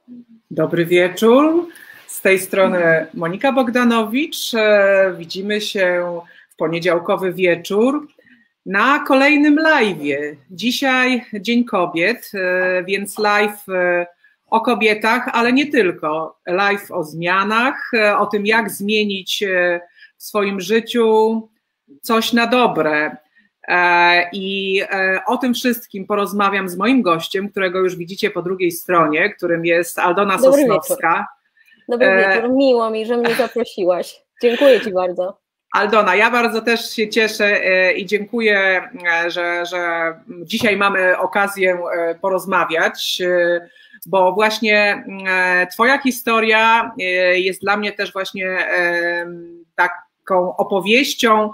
Dobry wieczór. Z tej strony Monika Bogdanowicz. Widzimy się w poniedziałkowy wieczór na kolejnym live'ie. Dzisiaj Dzień Kobiet, więc live o kobietach, ale nie tylko. Live o zmianach, o tym, jak zmienić w swoim życiu coś na dobre. I o tym wszystkim porozmawiam z moim gościem, którego już widzicie po drugiej stronie, którym jest Aldona Sosnowska. Dobry wieczór, miło mi, że mnie zaprosiłaś. Dziękuję Ci bardzo. Aldona, ja bardzo też się cieszę i dziękuję, że dzisiaj mamy okazję porozmawiać, bo właśnie Twoja historia jest dla mnie też właśnie taką opowieścią,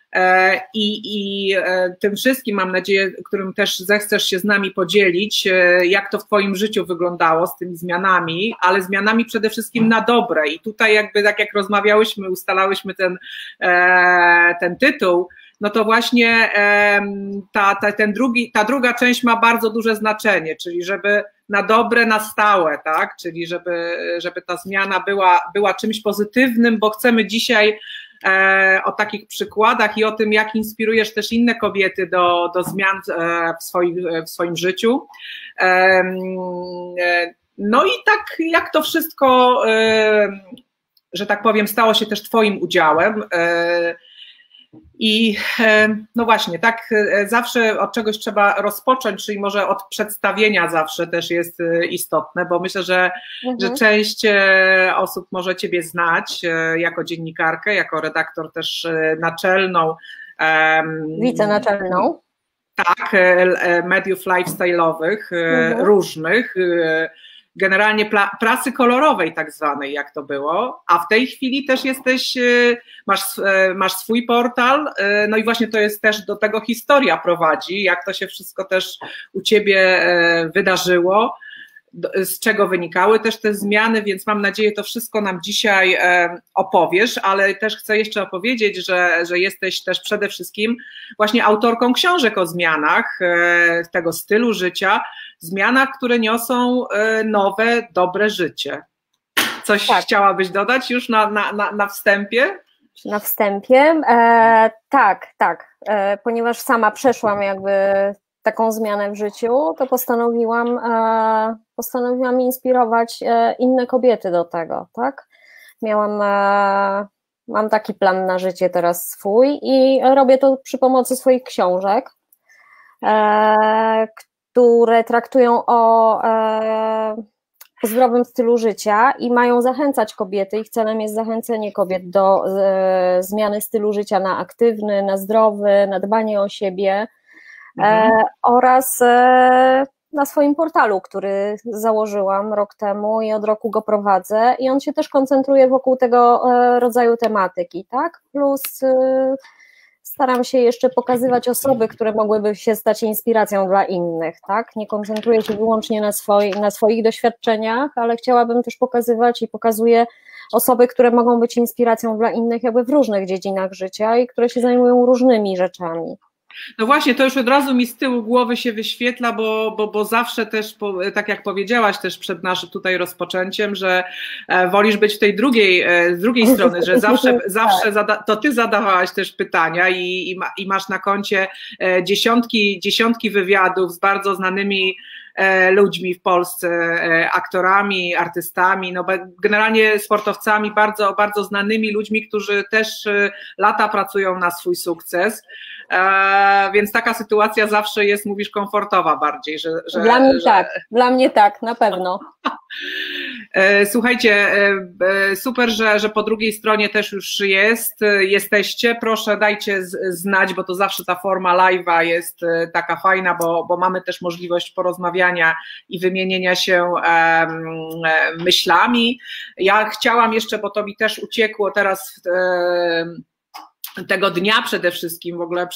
i tym wszystkim, mam nadzieję, którym też zechcesz się z nami podzielić, jak to w Twoim życiu wyglądało z tymi zmianami, ale zmianami przede wszystkim na dobre. I tutaj jakby tak jak rozmawiałyśmy, ustalałyśmy ten tytuł, no to właśnie ta druga część ma bardzo duże znaczenie, czyli żeby na dobre, na stałe, tak? Czyli żeby ta zmiana była czymś pozytywnym, bo chcemy dzisiaj o takich przykładach i o tym, jak inspirujesz też inne kobiety do zmian w swoim życiu. No i tak jak to wszystko, że tak powiem, stało się też Twoim udziałem. I no właśnie, tak zawsze od czegoś trzeba rozpocząć, czyli może od przedstawienia zawsze też jest istotne, bo myślę, że część osób może Ciebie znać jako dziennikarkę, jako redaktor też naczelną. Wicenaczelną. Tak, mediów lifestyle'owych różnych, generalnie prasy kolorowej tak zwanej, jak to było, a w tej chwili też jesteś, masz swój portal, no i właśnie to jest też do tego historia prowadzi, jak to się wszystko też u Ciebie wydarzyło, z czego wynikały też te zmiany, więc mam nadzieję, to wszystko nam dzisiaj opowiesz, ale też chcę jeszcze opowiedzieć, że jesteś też przede wszystkim właśnie autorką książek o zmianach, tego stylu życia, zmianach, które niosą nowe, dobre życie. Coś chciałabyś dodać już na wstępie? Na wstępie? Tak. Ponieważ sama przeszłam jakby taką zmianę w życiu, to postanowiłam inspirować inne kobiety do tego, tak? Mam taki plan na życie teraz swój i robię to przy pomocy swoich książek, które traktują o zdrowym stylu życia i mają zachęcać kobiety. Ich celem jest zachęcenie kobiet do zmiany stylu życia na aktywny, na zdrowy, na dbanie o siebie, oraz na swoim portalu, który założyłam rok temu i od roku go prowadzę i on się też koncentruje wokół tego rodzaju tematyki, tak? Plus staram się jeszcze pokazywać osoby, które mogłyby się stać inspiracją dla innych, tak? Nie koncentruję się wyłącznie na swoich doświadczeniach, ale chciałabym też pokazywać i pokazuję osoby, które mogą być inspiracją dla innych jakby w różnych dziedzinach życia i które się zajmują różnymi rzeczami. No właśnie, to już od razu mi z tyłu głowy się wyświetla, bo zawsze też, tak jak powiedziałaś też przed naszym tutaj rozpoczęciem, że wolisz być w tej z drugiej strony, że zawsze to Ty zadawałaś też pytania i masz na koncie dziesiątki wywiadów z bardzo znanymi ludźmi w Polsce, aktorami, artystami, no generalnie sportowcami, bardzo, bardzo znanymi ludźmi, którzy też lata pracują na swój sukces. Więc taka sytuacja zawsze jest, mówisz, komfortowa bardziej. Dla mnie tak, na pewno. Słuchajcie, super, że po drugiej stronie też już jesteście. Proszę, dajcie znać, bo to zawsze ta forma live'a jest taka fajna, bo mamy też możliwość porozmawiania i wymienienia się myślami. Ja chciałam jeszcze, bo to mi też uciekło teraz tego dnia przede wszystkim w ogóle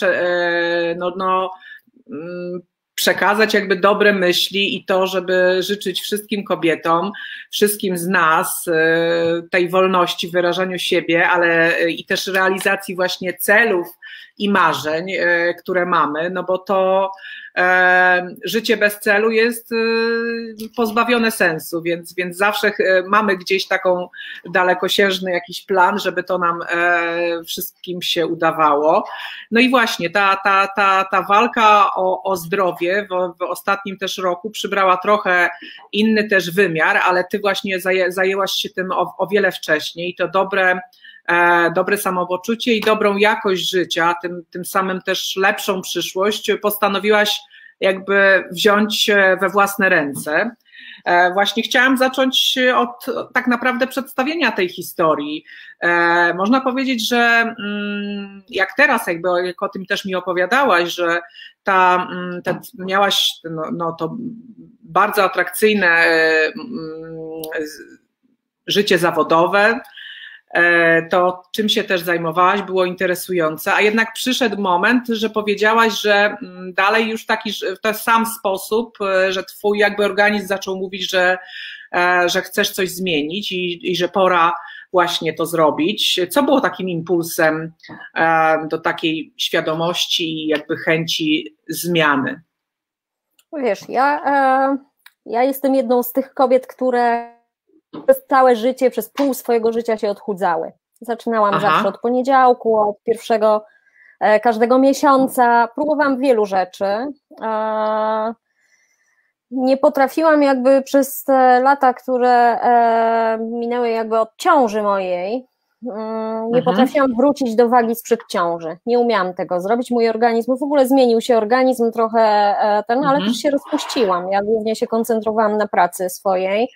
przekazać jakby dobre myśli i to, żeby życzyć wszystkim kobietom, wszystkim z nas tej wolności w wyrażaniu siebie, ale i też realizacji właśnie celów i marzeń, które mamy, no bo to życie bez celu jest pozbawione sensu, więc zawsze mamy gdzieś taką dalekosiężny jakiś plan, żeby to nam wszystkim się udawało. No i właśnie ta walka o zdrowie w ostatnim też roku przybrała trochę inny też wymiar, ale ty właśnie zajęłaś się tym o wiele wcześniej. To dobre samopoczucie i dobrą jakość życia, tym samym też lepszą przyszłość postanowiłaś jakby wziąć we własne ręce. Właśnie chciałam zacząć od tak naprawdę przedstawienia tej historii. Można powiedzieć, że jak teraz, jak o tym też mi opowiadałaś, że miałaś to bardzo atrakcyjne życie zawodowe, to czym się też zajmowałaś, było interesujące, a jednak przyszedł moment, że powiedziałaś, że dalej już w ten sam sposób, że twój jakby organizm zaczął mówić, że chcesz coś zmienić i że pora właśnie to zrobić. Co było takim impulsem do takiej świadomości i jakby chęci zmiany? Wiesz, ja jestem jedną z tych kobiet, które przez całe życie, przez pół swojego życia się odchudzały. Zaczynałam zawsze od poniedziałku, od pierwszego każdego miesiąca. Próbowałam wielu rzeczy. Nie potrafiłam jakby przez te lata, które minęły jakby od ciąży mojej, nie potrafiłam wrócić do wagi sprzed ciąży. Nie umiałam tego zrobić. Mój organizm, w ogóle zmienił się organizm trochę ale też się rozpuściłam. Ja głównie się koncentrowałam na pracy swojej.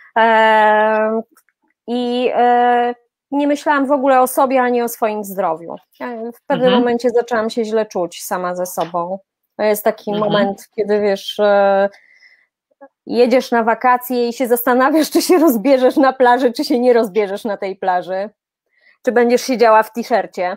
I nie myślałam w ogóle o sobie ani o swoim zdrowiu. W pewnym momencie zaczęłam się źle czuć sama ze sobą. To jest taki moment, kiedy wiesz, jedziesz na wakacje i się zastanawiasz, czy się rozbierzesz na plaży, czy się nie rozbierzesz na tej plaży, czy będziesz siedziała w t-shircie.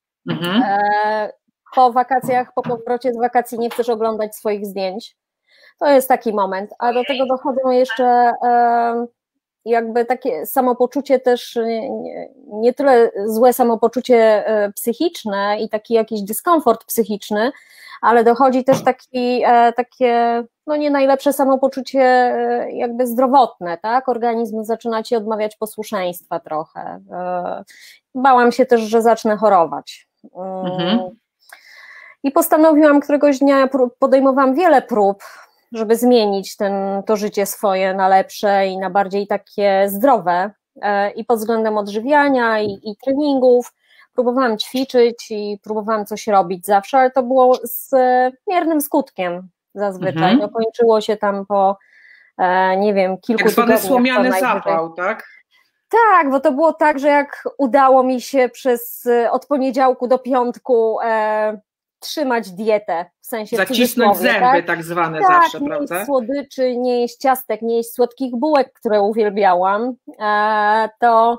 Po wakacjach, po powrocie z wakacji nie chcesz oglądać swoich zdjęć. To jest taki moment, a do tego dochodzą jeszcze jakby takie samopoczucie też, nie tyle złe samopoczucie psychiczne i taki jakiś dyskomfort psychiczny, ale dochodzi też takie nie najlepsze samopoczucie jakby zdrowotne, tak? Organizm zaczyna ci odmawiać posłuszeństwa trochę. Bałam się też, że zacznę chorować. I postanowiłam któregoś dnia, podejmowałam wiele prób, żeby zmienić to życie swoje na lepsze i na bardziej takie zdrowe i pod względem odżywiania i treningów. Próbowałam ćwiczyć i próbowałam coś robić zawsze, ale to było z miernym skutkiem zazwyczaj. Kończyło się tam po, nie wiem, kilku tygodniach. Tak zwany słomiany zapał, tak? Tak, bo to było tak, że jak udało mi się od poniedziałku do piątku trzymać dietę, w sensie zacisnąć zęby, tak zwane zawsze, nie prawda? jeść słodyczy, nie jeść ciastek, nie jeść słodkich bułek, które uwielbiałam, to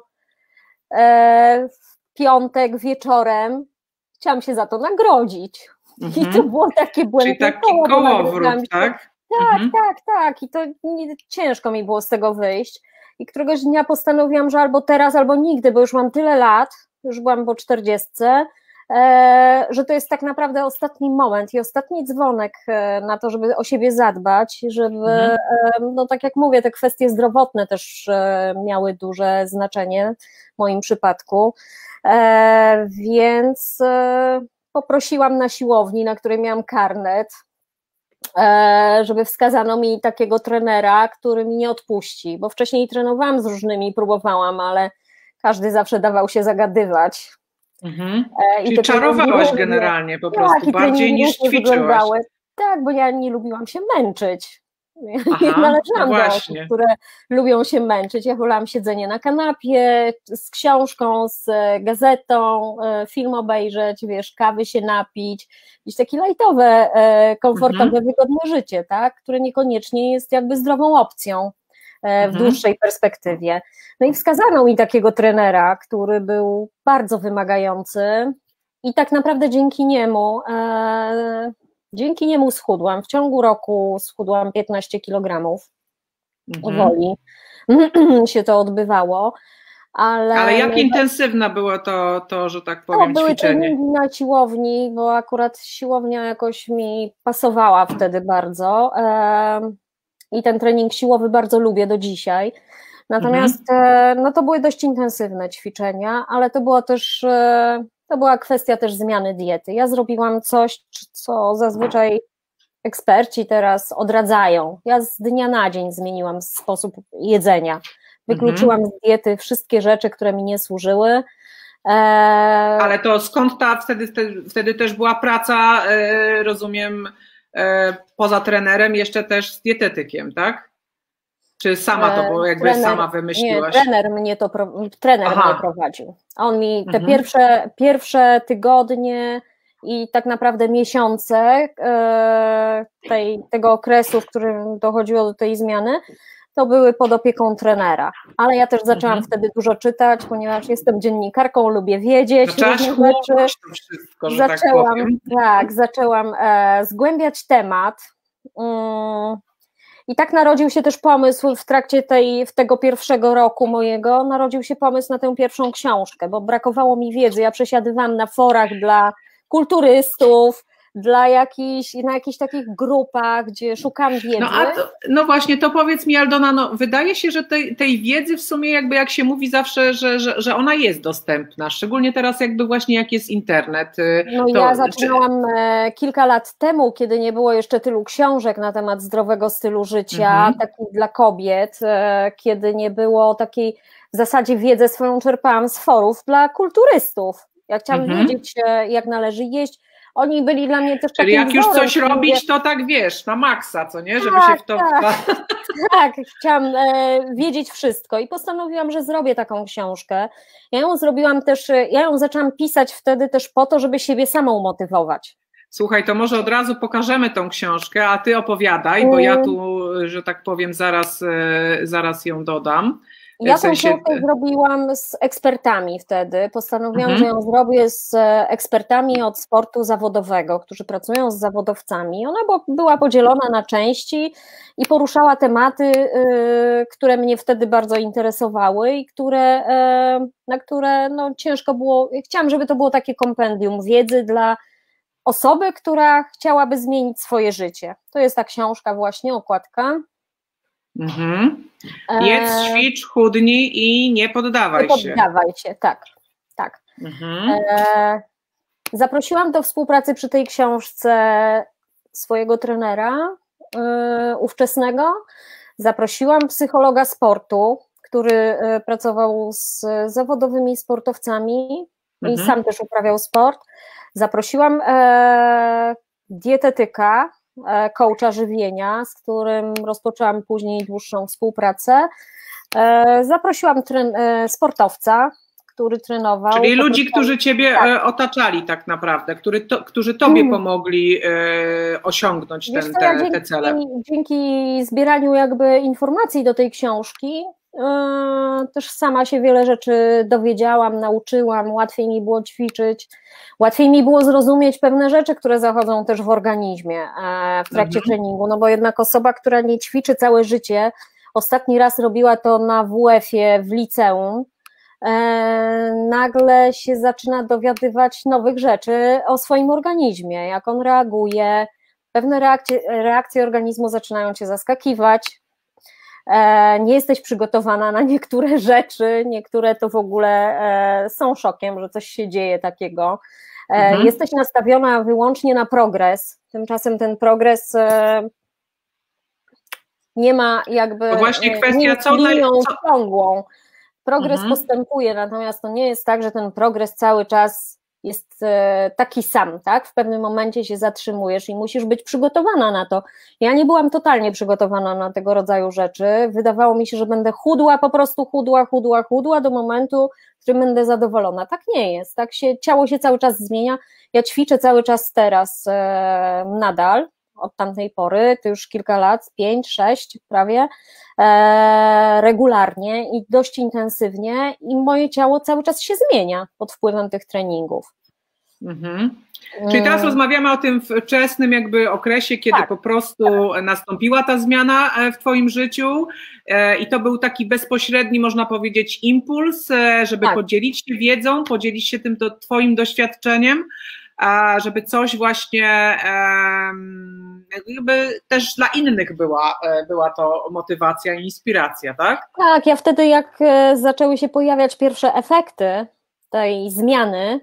w piątek wieczorem chciałam się za to nagrodzić. I to było takie błędne Czyli taki kołowrót, tak? Tak. I to ciężko mi było z tego wyjść. I któregoś dnia postanowiłam, że albo teraz, albo nigdy, bo już mam tyle lat, już byłam po 40, że to jest tak naprawdę ostatni moment i ostatni dzwonek na to, żeby o siebie zadbać, żeby, tak jak mówię, te kwestie zdrowotne też miały duże znaczenie w moim przypadku, więc poprosiłam na siłowni, na której miałam karnet, żeby wskazano mi takiego trenera, który mi nie odpuści, bo wcześniej trenowałam z różnymi, próbowałam, ale każdy zawsze dawał się zagadywać. Czyli czarowałaś generalnie po prostu, bardziej niż ćwiczyłaś. Tak, bo ja nie lubiłam się męczyć. Nie należałam do osób, które lubią się męczyć. Ja wolałam siedzenie na kanapie z książką, z gazetą, film obejrzeć, wiesz, kawy się napić, gdzieś takie lajtowe, komfortowe, wygodne życie, tak, które niekoniecznie jest jakby zdrową opcją w dłuższej perspektywie. No i wskazano mi takiego trenera, który był bardzo wymagający i tak naprawdę dzięki niemu schudłam. W ciągu roku schudłam 15 kg. Powoli się to odbywało. Ale jak intensywne było to, że tak powiem, były ćwiczenie? treningi na siłowni, bo akurat siłownia jakoś mi pasowała wtedy bardzo i ten trening siłowy bardzo lubię do dzisiaj. Natomiast no to były dość intensywne ćwiczenia, ale to było też, to była kwestia też zmiany diety. Ja zrobiłam coś, co zazwyczaj eksperci teraz odradzają. Ja z dnia na dzień zmieniłam sposób jedzenia. Wykluczyłam z diety wszystkie rzeczy, które mi nie służyły. Ale to skąd wtedy też była praca, rozumiem, poza trenerem, jeszcze też z dietetykiem, tak? Czy sama to było, jakby sama wymyśliłaś? Nie, trener mnie prowadził. On mi te pierwsze tygodnie i tak naprawdę miesiące tego okresu, w którym dochodziło do tej zmiany, to były pod opieką trenera. Ale ja też zaczęłam wtedy dużo czytać, ponieważ jestem dziennikarką, lubię wiedzieć różne rzeczy. Wszystko, że zaczęłam zgłębiać temat. I tak narodził się też pomysł w trakcie tego pierwszego roku mojego, narodził się pomysł na tę pierwszą książkę, bo brakowało mi wiedzy. Ja przesiadywałam na forach dla kulturystów, na jakichś takich grupach, gdzie szukam wiedzy. No właśnie, to powiedz mi, Aldona, no wydaje się, że tej wiedzy w sumie jakby jak się mówi zawsze, że ona jest dostępna, szczególnie teraz jakby właśnie jak jest internet. Ja zaczynałam kilka lat temu, kiedy nie było jeszcze tylu książek na temat zdrowego stylu życia, takich dla kobiet, kiedy nie było takiej, w zasadzie wiedzę swoją czerpałam z forów dla kulturystów. Ja chciałam wiedzieć, jak należy jeść. Oni byli dla mnie też Czyli takim jak już wzorem, coś robić, to tak wiesz, na maksa, co nie? Żeby się w to... Tak, chciałam wiedzieć wszystko i postanowiłam, że zrobię taką książkę. Ja ją zaczęłam pisać wtedy też po to, żeby siebie samą motywować. Słuchaj, to może od razu pokażemy tą książkę, a ty opowiadaj, bo ja tu, że tak powiem, zaraz ją dodam. Ja tę książkę zrobiłam z ekspertami wtedy, postanowiłam, że ją zrobię z ekspertami od sportu zawodowego, którzy pracują z zawodowcami. Ona była podzielona na części i poruszała tematy, które mnie wtedy bardzo interesowały i na które ciężko było, chciałam, żeby to było takie kompendium wiedzy dla osoby, która chciałaby zmienić swoje życie. To jest ta książka właśnie, okładka. Jedz, ćwicz, chudnij i nie poddawaj się. Nie poddawaj się, tak. Zaprosiłam do współpracy przy tej książce swojego trenera ówczesnego, zaprosiłam psychologa sportu, który pracował z zawodowymi sportowcami i sam też uprawiał sport, zaprosiłam dietetyka, coacha żywienia, z którym rozpoczęłam później dłuższą współpracę. Zaprosiłam sportowca, który trenował. Czyli ludzi, którzy ciebie otaczali tak naprawdę, którzy tobie pomogli osiągnąć te cele. Dzięki zbieraniu jakby informacji do tej książki też sama się wiele rzeczy dowiedziałam, nauczyłam, łatwiej mi było ćwiczyć, łatwiej mi było zrozumieć pewne rzeczy, które zachodzą też w organizmie w trakcie treningu, no bo jednak osoba, która nie ćwiczy całe życie, ostatni raz robiła to na WF-ie w liceum, nagle się zaczyna dowiadywać nowych rzeczy o swoim organizmie, jak on reaguje, pewne reakcje organizmu zaczynają cię zaskakiwać, nie jesteś przygotowana na niektóre rzeczy, niektóre to w ogóle są szokiem, że coś się dzieje takiego. Jesteś nastawiona wyłącznie na progres, tymczasem ten progres nie ma jakby linią ciągłą. Progres postępuje, natomiast to nie jest tak, że ten progres cały czas jest taki sam, tak? W pewnym momencie się zatrzymujesz i musisz być przygotowana na to. Ja nie byłam totalnie przygotowana na tego rodzaju rzeczy. Wydawało mi się, że będę chudła, po prostu chudła do momentu, w którym będę zadowolona. Tak nie jest. Ciało się cały czas zmienia. Ja ćwiczę cały czas teraz nadal, od tamtej pory, to już kilka lat, 5, 6 prawie, regularnie i dość intensywnie i moje ciało cały czas się zmienia pod wpływem tych treningów. Mhm. Czyli teraz rozmawiamy o tym wczesnym jakby okresie, kiedy po prostu nastąpiła ta zmiana w twoim życiu i to był taki bezpośredni, można powiedzieć, impuls, żeby podzielić się wiedzą, podzielić się tym twoim doświadczeniem, żeby coś właśnie jakby też dla innych była to motywacja i inspiracja, tak? Tak, ja wtedy jak zaczęły się pojawiać pierwsze efekty tej zmiany,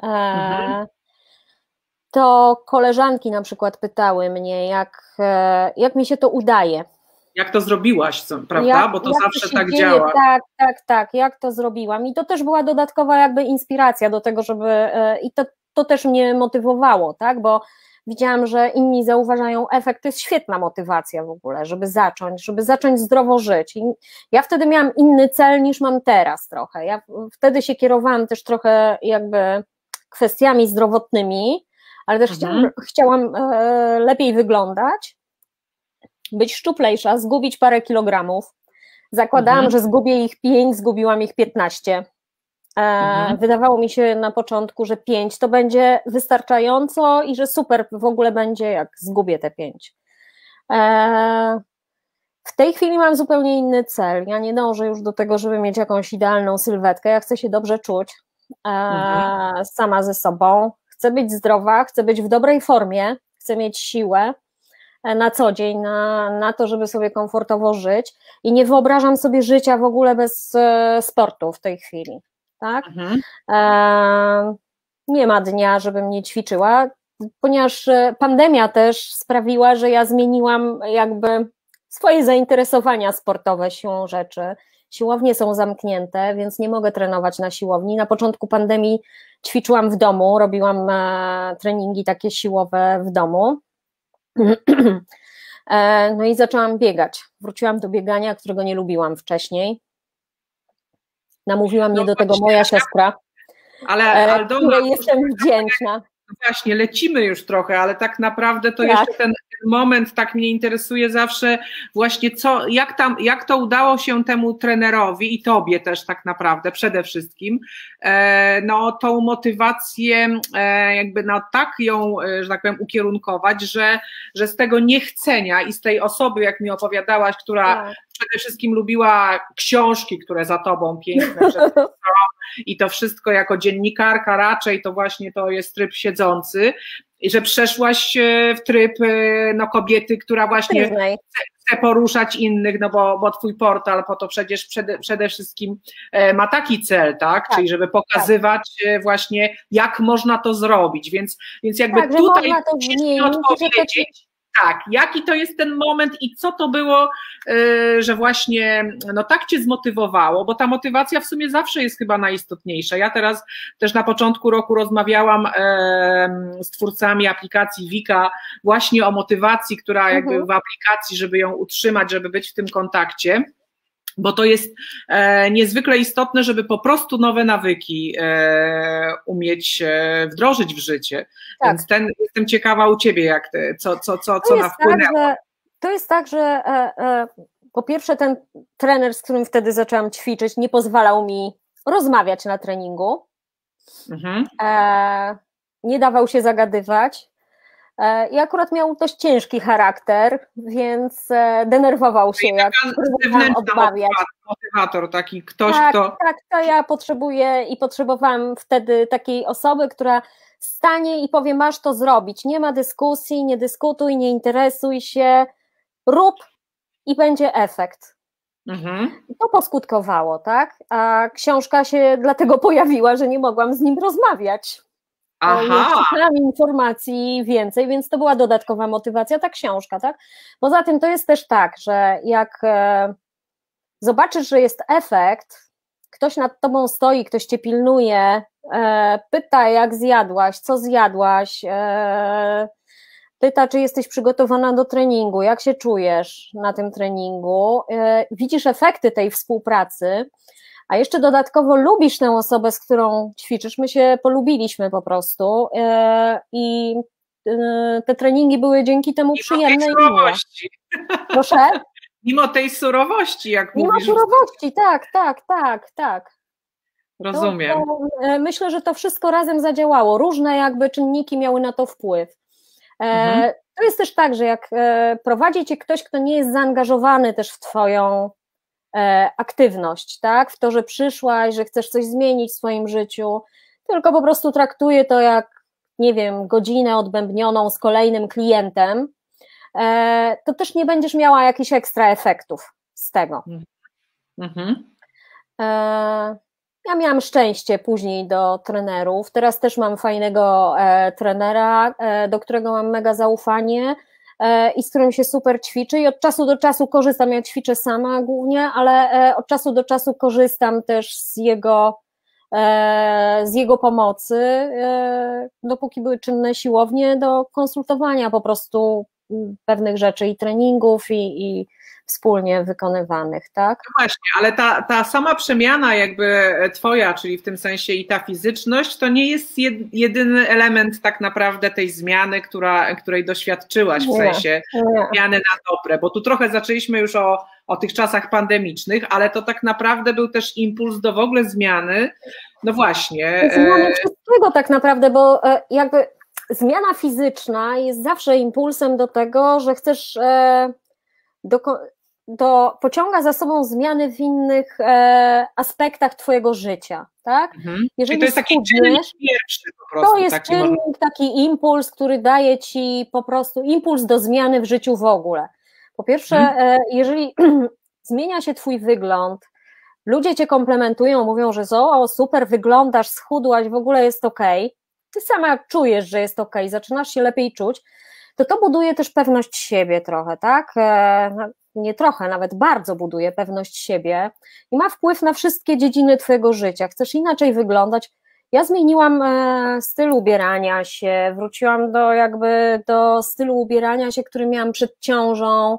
to koleżanki na przykład pytały mnie, jak mi się to udaje. Jak to zrobiłaś, prawda? Bo to zawsze tak działa. Tak, jak to zrobiłam. I to też była dodatkowa jakby inspiracja do tego, żeby i to też mnie motywowało, tak? Bo widziałam, że inni zauważają efekt, to jest świetna motywacja w ogóle, żeby zacząć zdrowo żyć. I ja wtedy miałam inny cel niż mam teraz trochę. Ja wtedy się kierowałam też trochę jakby kwestiami zdrowotnymi, ale też chciałam lepiej wyglądać, być szczuplejsza, zgubić parę kilogramów. Zakładałam, że zgubię ich 5, zgubiłam ich 15. Wydawało mi się na początku, że 5 to będzie wystarczająco i że super w ogóle będzie, jak zgubię te 5. W tej chwili mam zupełnie inny cel. Ja nie dążę już do tego, żeby mieć jakąś idealną sylwetkę. Ja chcę się dobrze czuć sama ze sobą. Chcę być zdrowa, chcę być w dobrej formie, chcę mieć siłę na co dzień, na to, żeby sobie komfortowo żyć i nie wyobrażam sobie życia w ogóle bez sportu w tej chwili. Tak? Nie ma dnia, żebym nie ćwiczyła, ponieważ pandemia też sprawiła, że ja zmieniłam jakby swoje zainteresowania sportowe siłą rzeczy. Siłownie są zamknięte, więc nie mogę trenować na siłowni. Na początku pandemii ćwiczyłam w domu, robiłam treningi takie siłowe w domu. No i zaczęłam biegać. Wróciłam do biegania, którego nie lubiłam wcześniej. Namówiła mnie do tego moja siostra, której jestem wdzięczna. Właśnie, lecimy już trochę, ale tak naprawdę to jeszcze ten moment tak mnie interesuje zawsze właśnie jak to udało się temu trenerowi i tobie też tak naprawdę przede wszystkim, no tą motywację jakby tak ją, że tak powiem, ukierunkować, że z tego niechcenia i z tej osoby, jak mi opowiadałaś, która przede wszystkim lubiła książki, które za tobą piękne i to wszystko jako dziennikarka raczej to właśnie to jest tryb siedzący i że przeszłaś w tryb kobiety, która właśnie chce poruszać innych, no bo twój portal po to przecież przede wszystkim ma taki cel, tak? Czyli żeby pokazywać właśnie jak można to zrobić, więc jakby tutaj musisz odpowiedzieć. Tak, jaki to jest ten moment i co to było, że właśnie tak cię zmotywowało, bo ta motywacja w sumie zawsze jest chyba najistotniejsza. Ja teraz też na początku roku rozmawiałam z twórcami aplikacji Wika właśnie o motywacji, która jakby w aplikacji, żeby ją utrzymać, żeby być w tym kontakcie. Bo to jest niezwykle istotne, żeby po prostu nowe nawyki umieć wdrożyć w życie. Tak. Więc jestem ciekawa u ciebie, co na wpłynęło. To jest tak, że po pierwsze ten trener, z którym wtedy zaczęłam ćwiczyć, nie pozwalał mi rozmawiać na treningu. Nie dawał się zagadywać. I akurat miał dość ciężki charakter, więc denerwował się, jak próbowałam odmawiać. Motywator, taki ktoś, kto... Tak, to ja potrzebuję i potrzebowałam wtedy takiej osoby, która stanie i powie, masz to zrobić, nie ma dyskusji, nie dyskutuj, nie interesuj się, rób i będzie efekt. I to poskutkowało, tak? A książka się dlatego pojawiła, że nie mogłam z nim rozmawiać. Szukałam informacji więcej, więc to była dodatkowa motywacja, ta książka, tak? Poza tym to jest też tak, że jak zobaczysz, że jest efekt, ktoś nad tobą stoi, ktoś cię pilnuje, pyta jak zjadłaś, co zjadłaś, pyta czy jesteś przygotowana do treningu, jak się czujesz na tym treningu, widzisz efekty tej współpracy, a jeszcze dodatkowo lubisz tę osobę, z którą ćwiczysz, my się polubiliśmy po prostu i te treningi były dzięki temu przyjemne i miłe. Proszę? Mimo tej surowości, jak mówisz. Mimo surowości, tak. rozumiem. Myślę, że to wszystko razem zadziałało. Różne jakby czynniki miały na to wpływ. To jest też tak, że jak prowadzi cię ktoś, kto nie jest zaangażowany też w twoją aktywność, tak? W to, że przyszłaś, że chcesz coś zmienić w swoim życiu, tylko po prostu traktuje to jak, nie wiem, godzinę odbębnioną z kolejnym klientem, to też nie będziesz miała jakichś ekstra efektów z tego. Ja miałam szczęście później do trenerów, teraz też mam fajnego trenera, do którego mam mega zaufanie i z którym się super ćwiczy i od czasu do czasu korzystam, ja ćwiczę sama głównie, ale od czasu do czasu korzystam też z jego pomocy, dopóki były czynne siłownie, do konsultowania po prostu pewnych rzeczy i treningów i wspólnie wykonywanych, tak? No właśnie, ale ta sama przemiana jakby twoja, czyli w tym sensie i ta fizyczność, to nie jest jedyny element tak naprawdę tej zmiany, której doświadczyłaś, w sensie zmiany na dobre, bo tu trochę zaczęliśmy już o tych czasach pandemicznych, ale to tak naprawdę był też impuls do w ogóle zmiany, no właśnie. Zmiany wszystkiego tak naprawdę, bo jakby zmiana fizyczna jest zawsze impulsem do tego, że chcesz pociąga za sobą zmiany w innych aspektach twojego życia, tak? Jeżeli to jest taki czynnik pierwszy po prostu. To jest czynnik, taki impuls, który daje ci po prostu impuls do zmiany w życiu w ogóle. Po pierwsze, jeżeli zmienia się twój wygląd, ludzie cię komplementują, mówią, że super wyglądasz, schudłaś, w ogóle jest okej, ty sama czujesz, że jest okej, zaczynasz się lepiej czuć, to buduje też pewność siebie trochę, tak? Nie trochę, nawet bardzo buduje pewność siebie i ma wpływ na wszystkie dziedziny twojego życia. Chcesz inaczej wyglądać. Ja zmieniłam styl ubierania się, wróciłam do stylu ubierania się, który miałam przed ciążą.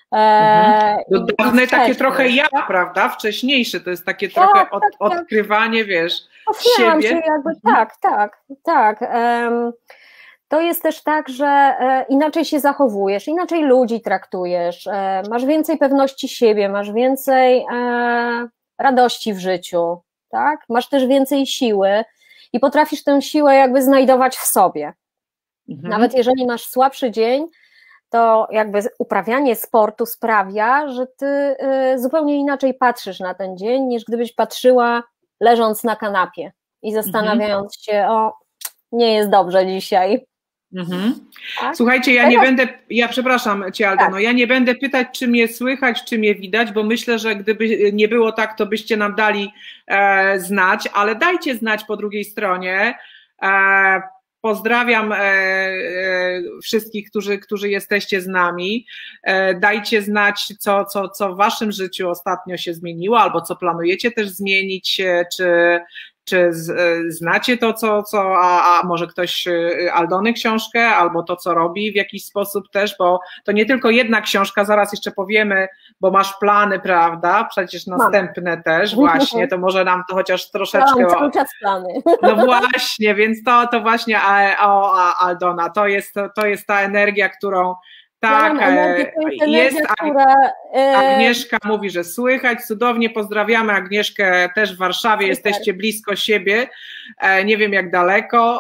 Dawne takie trochę prawda? Wcześniejsze, to jest takie trochę odkrywanie, wiesz, siebie. Się jakby, tak. To jest też tak, że inaczej się zachowujesz, inaczej ludzi traktujesz, masz więcej pewności siebie, masz więcej radości w życiu, tak? Masz też więcej siły i potrafisz tę siłę jakby znajdować w sobie. Nawet jeżeli masz słabszy dzień, to jakby uprawianie sportu sprawia, że ty zupełnie inaczej patrzysz na ten dzień, niż gdybyś patrzyła leżąc na kanapie i zastanawiając się, nie jest dobrze dzisiaj. Tak? Słuchajcie, ja przepraszam Cię, Aldono, ja nie będę pytać, czy mnie słychać, czy mnie widać, bo myślę, że gdyby nie było tak, to byście nam dali znać, ale dajcie znać po drugiej stronie. Pozdrawiam wszystkich, którzy jesteście z nami. Dajcie znać, co w waszym życiu ostatnio się zmieniło, albo co planujecie też zmienić, czy znacie to, a może ktoś Aldony książkę, albo to, co robi w jakiś sposób też, bo to nie tylko jedna książka, zaraz jeszcze powiemy, bo masz plany, prawda? Przecież następne też właśnie, to może nam to chociaż troszeczkę... Mam cały czas plany. No właśnie, więc to właśnie Aldona, to jest ta energia, którą tak, jest. Agnieszka mówi, że słychać, cudownie, pozdrawiamy Agnieszkę też w Warszawie, super. Jesteście blisko siebie, nie wiem jak daleko.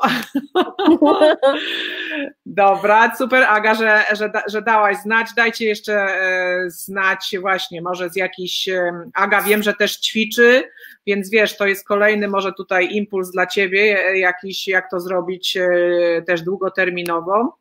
Dobra, super Aga, że dałaś znać, dajcie jeszcze znać właśnie, może z jakiś, Aga wiem, że też ćwiczy, więc wiesz, to jest kolejny może tutaj impuls dla ciebie, jakiś, jak to zrobić też długoterminowo.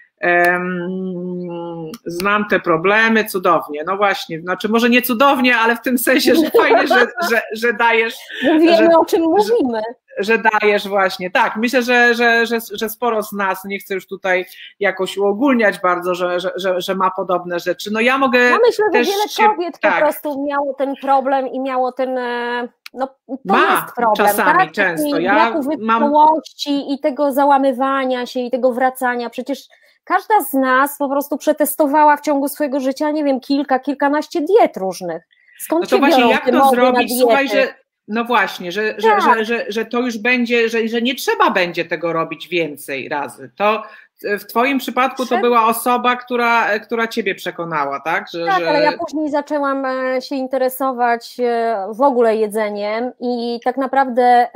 Znam te problemy, cudownie, no właśnie, znaczy może nie cudownie, ale w tym sensie, że fajnie, że dajesz. Wiemy, o czym mówimy. Że dajesz właśnie, tak, myślę, że sporo z nas, nie chcę już tutaj jakoś uogólniać bardzo, że ma podobne rzeczy. No ja mogę myślę, też że wiele kobiet po prostu miało ten problem i miało ten, jest problem, czasami, tak? często. Braku wytrwałości i tego załamywania się i tego wracania, przecież każda z nas po prostu przetestowała w ciągu swojego życia, nie wiem, kilkanaście diet różnych. Skąd się właśnie, biorą jak to zrobić? Słuchaj, no właśnie, że to już będzie, że nie trzeba będzie tego robić więcej razy. To w twoim przypadku to była osoba, która ciebie przekonała, tak? Tak, ale ja później zaczęłam się interesować w ogóle jedzeniem i tak naprawdę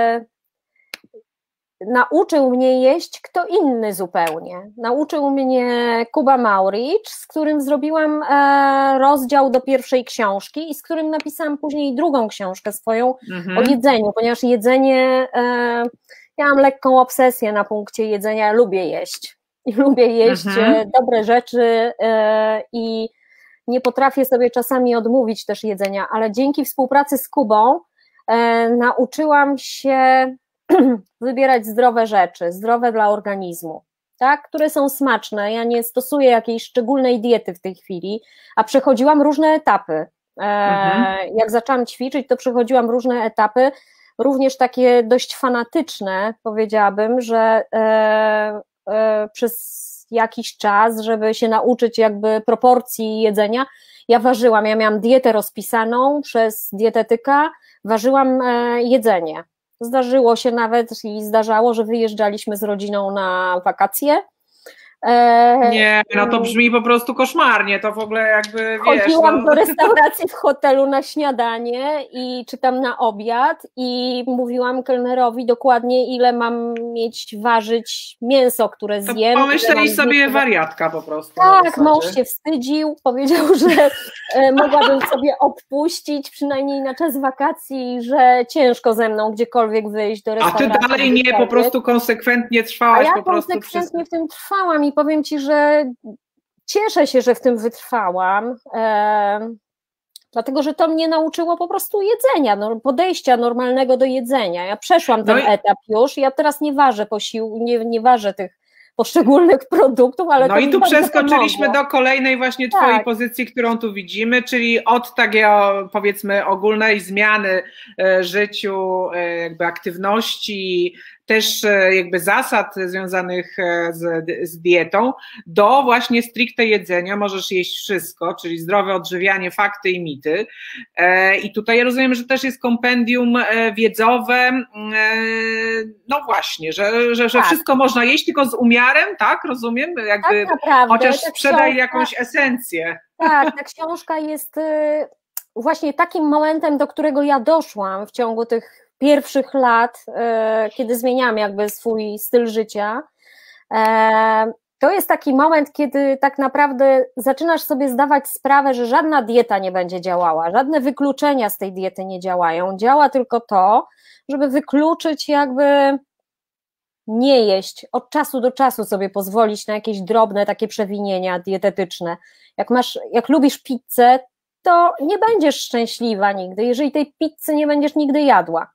nauczył mnie jeść kto inny zupełnie. Nauczył mnie Kuba Mauricz, z którym zrobiłam rozdział do pierwszej książki i z którym napisałam później drugą książkę swoją o jedzeniu, ponieważ jedzenie, ja mam lekką obsesję na punkcie jedzenia, ja lubię jeść i lubię jeść dobre rzeczy i nie potrafię sobie czasami odmówić też jedzenia, ale dzięki współpracy z Kubą nauczyłam się wybierać zdrowe rzeczy, zdrowe dla organizmu, tak, które są smaczne. Ja nie stosuję jakiejś szczególnej diety w tej chwili, a przechodziłam różne etapy. Jak zaczęłam ćwiczyć, to przechodziłam różne etapy, również takie dość fanatyczne, powiedziałabym, że przez jakiś czas, żeby się nauczyć jakby proporcji jedzenia, ja ważyłam, ja miałam dietę rozpisaną przez dietetyka, ważyłam jedzenie. Zdarzyło się nawet i zdarzało, że wyjeżdżaliśmy z rodziną na wakacje. Nie, no to brzmi po prostu koszmarnie, to w ogóle jakby, wiesz... Chodziłam do restauracji w hotelu na śniadanie czy tam na obiad i mówiłam kelnerowi dokładnie, ile mam ważyć mięso, które zjem. To pomyśleli sobie wariatka po prostu. Tak, mąż się wstydził, powiedział, że mogłabym sobie odpuścić przynajmniej na czas wakacji, że ciężko ze mną gdziekolwiek wyjść do restauracji. A ty dalej nie, po prostu konsekwentnie trwałaś po prostu. Konsekwentnie w tym trwałam i powiem ci, że cieszę się, że w tym wytrwałam, dlatego, że to mnie nauczyło po prostu jedzenia, podejścia normalnego do jedzenia. Ja przeszłam ten etap już, ja teraz nie ważę nie ważę tych poszczególnych produktów, ale no i tu przeskoczyliśmy do kolejnej właśnie twojej pozycji, którą tu widzimy, czyli od takiego, powiedzmy, ogólnej zmiany życiu, jakby aktywności, też jakby zasad związanych z dietą, do właśnie stricte jedzenia. Możesz jeść wszystko, czyli zdrowe odżywianie, fakty i mity. I tutaj rozumiem, że też jest kompendium wiedzowe, no właśnie, że tak. Wszystko można jeść, tylko z umiarem, tak? Rozumiem? Jakby, tak naprawdę, chociaż sprzedaj jakąś esencję. Tak, ta książka jest właśnie takim momentem, do którego ja doszłam w ciągu tych pierwszych lat, kiedy zmieniałam jakby swój styl życia. To jest taki moment, kiedy tak naprawdę zaczynasz sobie zdawać sprawę, że żadna dieta nie będzie działała, żadne wykluczenia z tej diety nie działają, działa tylko to, żeby wykluczyć jakby nie jeść, od czasu do czasu sobie pozwolić na jakieś drobne takie przewinienia dietetyczne. Jak lubisz pizzę, to nie będziesz szczęśliwa nigdy, jeżeli tej pizzy nie będziesz nigdy jadła.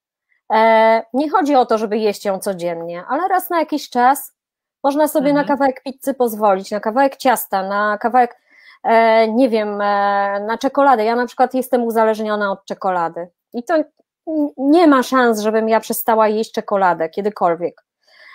Nie chodzi o to, żeby jeść ją codziennie, ale raz na jakiś czas można sobie na kawałek pizzy pozwolić, na kawałek ciasta, na kawałek, nie wiem, na czekoladę. Ja na przykład jestem uzależniona od czekolady i to nie ma szans, żebym ja przestała jeść czekoladę kiedykolwiek.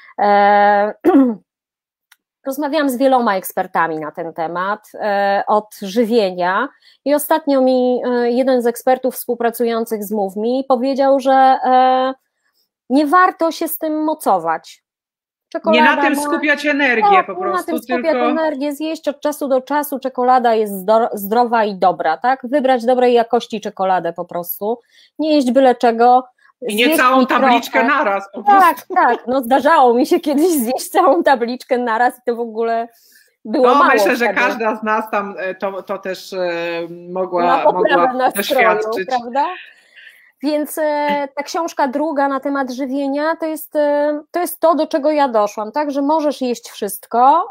Rozmawiałam z wieloma ekspertami na ten temat, od żywienia i ostatnio mi jeden z ekspertów współpracujących z Move Me powiedział, że nie warto się z tym mocować. Czekolada nie na tym skupiać energię po prostu. Na tym skupiać energię, zjeść od czasu do czasu, czekolada jest zdrowa i dobra, tak? Wybrać dobrej jakości czekoladę po prostu, nie jeść byle czego. I nie całą tabliczkę naraz po prostu. Tak, no zdarzało mi się kiedyś zjeść całą tabliczkę naraz i to w ogóle było mało. Myślę, że każda z nas tam to też mogła doświadczyć. Prawda? Więc ta książka druga na temat żywienia to jest to, do czego ja doszłam, tak, że możesz jeść wszystko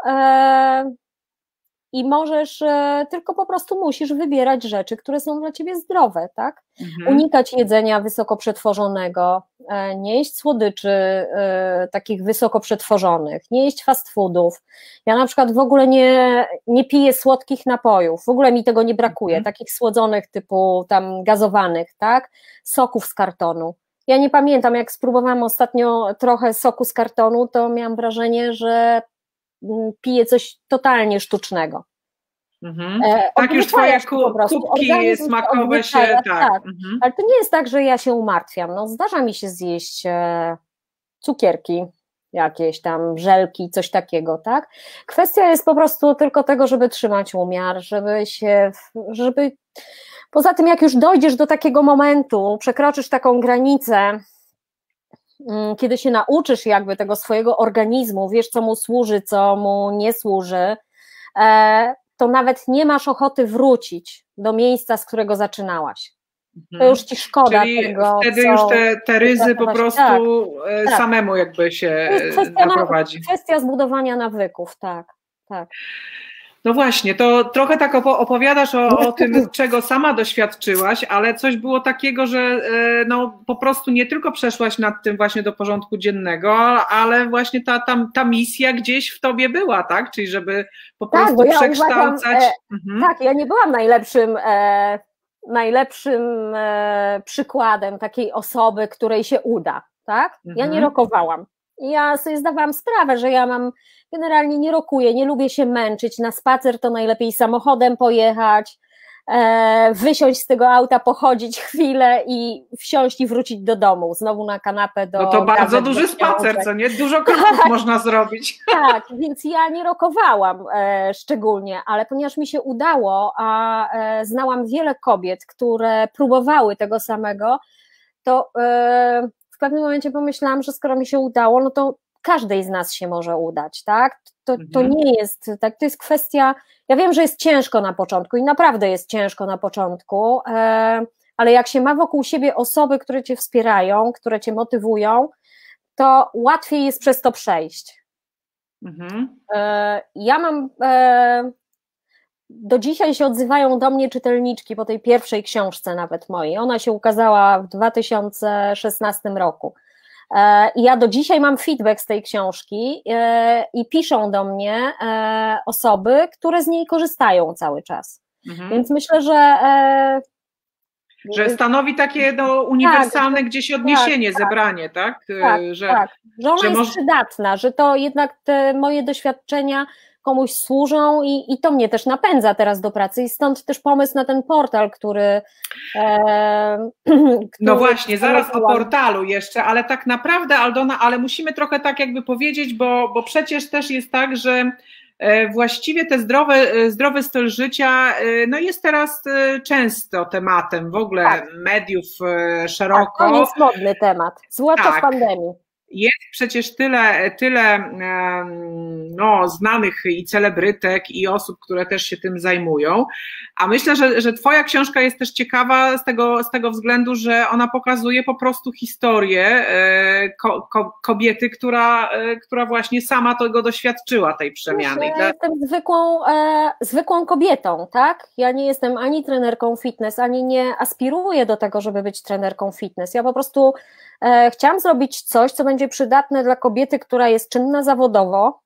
i możesz, tylko po prostu musisz wybierać rzeczy, które są dla ciebie zdrowe, tak? Unikać jedzenia wysoko przetworzonego, nie jeść słodyczy takich wysoko przetworzonych, nie jeść fast foodów. Ja na przykład w ogóle nie piję słodkich napojów, w ogóle mi tego nie brakuje, takich słodzonych typu tam gazowanych, tak? Soków z kartonu. Ja nie pamiętam, jak spróbowałam ostatnio trochę soku z kartonu, to miałam wrażenie, że piję coś totalnie sztucznego. Tak, już twoje kubki smakowe się... Tak. Ale to nie jest tak, że ja się umartwiam. No, zdarza mi się zjeść cukierki, jakieś tam żelki, coś takiego, tak? Kwestia jest po prostu tylko tego, żeby trzymać umiar, żeby poza tym, jak już dojdziesz do takiego momentu, przekroczysz taką granicę, kiedy się nauczysz jakby tego swojego organizmu, wiesz, co mu służy, co mu nie służy, to nawet nie masz ochoty wrócić do miejsca, z którego zaczynałaś. To już ci szkoda. Czyli tego, wtedy już te ryzy po prostu tak. samemu jakby się naprowadzi. Kwestia zbudowania nawyków, tak. No właśnie, to trochę tak opowiadasz o tym, czego sama doświadczyłaś, ale coś było takiego, że no po prostu nie tylko przeszłaś nad tym właśnie do porządku dziennego, ale właśnie ta misja gdzieś w tobie była, tak? Czyli żeby po prostu przekształcać. Tak, ja nie byłam najlepszym przykładem takiej osoby, której się uda, tak? Ja nie rokowałam. Ja sobie zdawałam sprawę, że ja generalnie nie rokuję, nie lubię się męczyć, na spacer to najlepiej samochodem pojechać, wysiąść z tego auta, pochodzić chwilę i wsiąść i wrócić do domu, znowu na kanapę No to bardzo duży spacer, co nie? Dużo kroków można zrobić. Tak, więc ja nie rokowałam szczególnie, ale ponieważ mi się udało, a znałam wiele kobiet, które próbowały tego samego, to w pewnym momencie pomyślałam, że skoro mi się udało, no to każdej z nas się może udać, tak? To nie jest tak, to jest kwestia, ja wiem, że jest ciężko na początku i naprawdę jest ciężko na początku, ale jak się ma wokół siebie osoby, które cię wspierają, które cię motywują, to łatwiej jest przez to przejść. Ja mam, do dzisiaj się odzywają do mnie czytelniczki po tej pierwszej książce nawet mojej, ona się ukazała w 2016 roku. I ja do dzisiaj mam feedback z tej książki i piszą do mnie osoby, które z niej korzystają cały czas. Więc myślę, że stanowi takie uniwersalne gdzieś odniesienie, zebranie, tak? Że ona jest przydatna, że to jednak te moje doświadczenia komuś służą i to mnie też napędza teraz do pracy i stąd też pomysł na ten portal, który no właśnie, zaraz o portalu jeszcze, ale tak naprawdę, Aldona, ale musimy trochę tak jakby powiedzieć, bo przecież też jest tak, że właściwie te zdrowy styl życia no jest teraz często tematem w ogóle mediów szeroko. Tak, to jest modny temat, zwłaszcza w pandemii. Jest przecież tyle znanych i celebrytek i osób, które też się tym zajmują, a myślę, że twoja książka jest też ciekawa z tego względu, że ona pokazuje po prostu historię kobiety, która właśnie sama tego doświadczyła, tej przemiany. Ja jestem zwykłą kobietą, tak? Ja nie jestem ani trenerką fitness, ani nie aspiruję do tego, żeby być trenerką fitness. Ja po prostu chciałam zrobić coś, co będzie przydatne dla kobiety, która jest czynna zawodowo,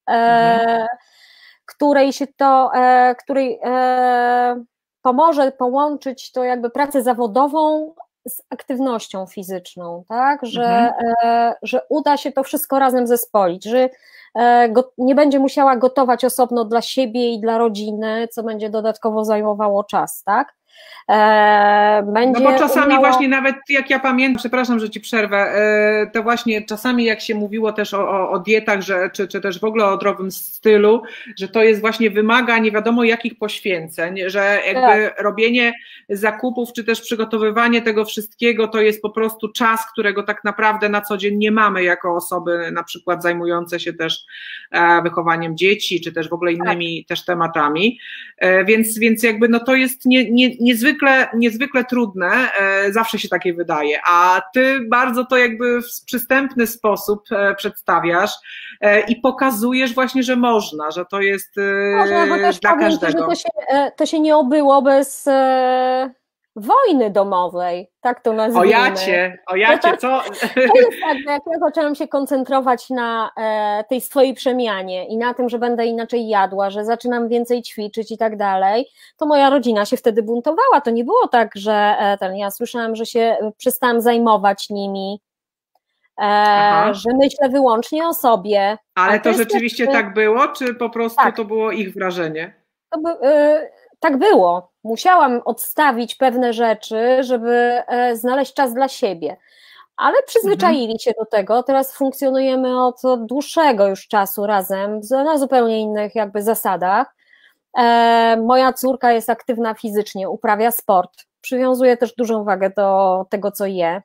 której pomoże połączyć to jakby pracę zawodową z aktywnością fizyczną, tak, że uda się to wszystko razem zespolić, że nie będzie musiała gotować osobno dla siebie i dla rodziny, co będzie dodatkowo zajmowało czas, tak. No bo czasami właśnie nawet, jak ja pamiętam, przepraszam, że ci przerwę, to właśnie czasami jak się mówiło też o dietach, czy też w ogóle o zdrowym stylu, że to jest właśnie wymaga nie wiadomo jakich poświęceń, że jakby robienie zakupów, czy też przygotowywanie tego wszystkiego to jest po prostu czas, którego tak naprawdę na co dzień nie mamy jako osoby na przykład zajmujące się też wychowaniem dzieci, czy też w ogóle innymi też tematami, więc jakby no to jest niezwykle trudne, zawsze się takie wydaje, a ty bardzo to jakby w przystępny sposób przedstawiasz i pokazujesz właśnie, że można, że to jest dla każdego. Że to się nie obyło bez wojny domowej, tak to nazwijmy. O jacie, co? To jest tak, że jak ja zaczęłam się koncentrować na tej swojej przemianie i na tym, że będę inaczej jadła, że zaczynam więcej ćwiczyć i tak dalej, to moja rodzina się wtedy buntowała. To nie było tak, że ja słyszałam, że się przestałam zajmować nimi, że myślę wyłącznie o sobie. Ale to rzeczywiście tak było, czy po prostu to było ich wrażenie? Tak było. Musiałam odstawić pewne rzeczy, żeby znaleźć czas dla siebie. ale przyzwyczaili się do tego, teraz funkcjonujemy od dłuższego już czasu razem, na zupełnie innych jakby zasadach. Moja córka jest aktywna fizycznie, uprawia sport, przywiązuje też dużą wagę do tego, co je.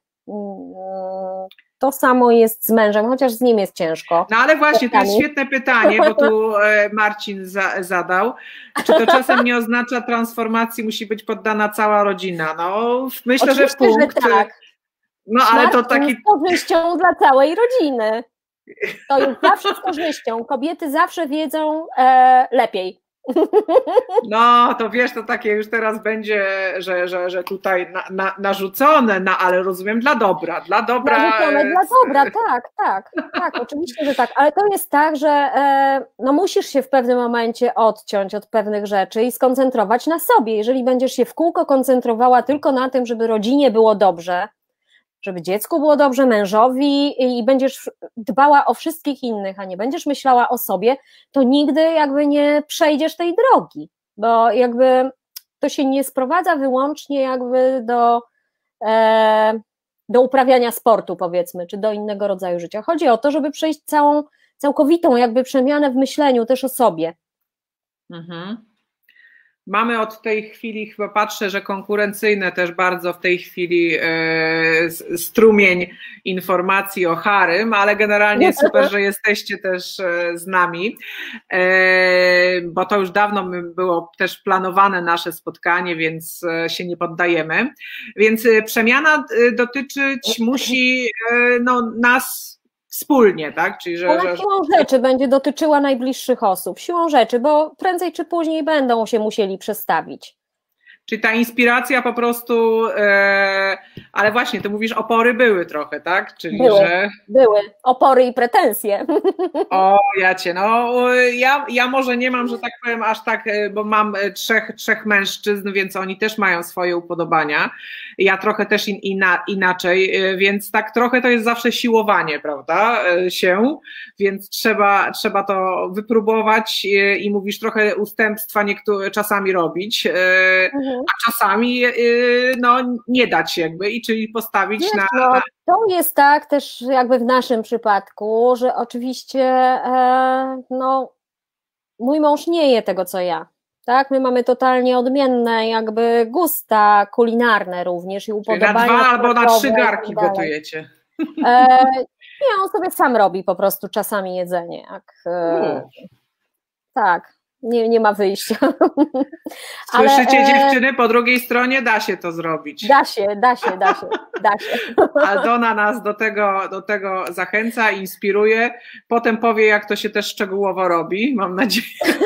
To samo jest z mężem, chociaż z nim jest ciężko. No ale właśnie, to jest świetne pytanie, bo tu Marcin zadał. Czy to czasem nie oznacza transformacji, musi być poddana cała rodzina? No, myślę, oczywiście, że punkt. Że tak. No ale to taki. Z korzyścią dla całej rodziny. To jest zawsze z korzyścią. Kobiety zawsze wiedzą lepiej. No, to wiesz, to takie już teraz będzie, że tutaj narzucone, no ale rozumiem dla dobra. Narzucone dla dobra, tak, oczywiście, że tak, ale to jest tak, że no musisz się w pewnym momencie odciąć od pewnych rzeczy i skoncentrować na sobie. Jeżeli będziesz się w kółko koncentrowała tylko na tym, żeby rodzinie było dobrze, żeby dziecku było dobrze, mężowi i będziesz dbała o wszystkich innych, a nie będziesz myślała o sobie, to nigdy jakby nie przejdziesz tej drogi, bo jakby to się nie sprowadza wyłącznie jakby do uprawiania sportu, powiedzmy, czy do innego rodzaju życia. Chodzi o to, żeby przejść całkowitą jakby przemianę w myśleniu też o sobie. Mhm. Mamy od tej chwili, chyba patrzę, że konkurencyjne też bardzo w tej chwili strumień informacji o Harrym, ale generalnie super, że jesteście też z nami, bo to już dawno było też planowane nasze spotkanie, więc się nie poddajemy. Więc przemiana dotyczyć musi nas wspólnie, tak? Czyli siłą rzeczy będzie dotyczyła najbliższych osób, siłą rzeczy, bo prędzej czy później będą się musieli przestawić. Czyli ta inspiracja po prostu, ale właśnie, ty mówisz, opory były trochę, tak? Czyli były opory i pretensje. O, ja może nie mam, że tak powiem, aż tak, bo mam trzech mężczyzn, więc oni też mają swoje upodobania. Ja trochę też inaczej, więc tak trochę to jest zawsze siłowanie, prawda, więc trzeba to wypróbować i mówisz, trochę ustępstwa czasami robić, a czasami nie dać jakby, czyli postawić to jest tak też jakby w naszym przypadku, że oczywiście mój mąż nie je tego, co ja. Tak, my mamy totalnie odmienne jakby gusta kulinarne również i upodobania. Czyli na 2 albo na 3 garki gotujecie. Nie, on sobie sam robi po prostu czasami jedzenie. Tak, nie ma wyjścia. Słyszycie, dziewczyny, po drugiej stronie da się to zrobić. Da się. Aldona nas do tego zachęca, inspiruje, potem powie, jak to się też szczegółowo robi, mam nadzieję.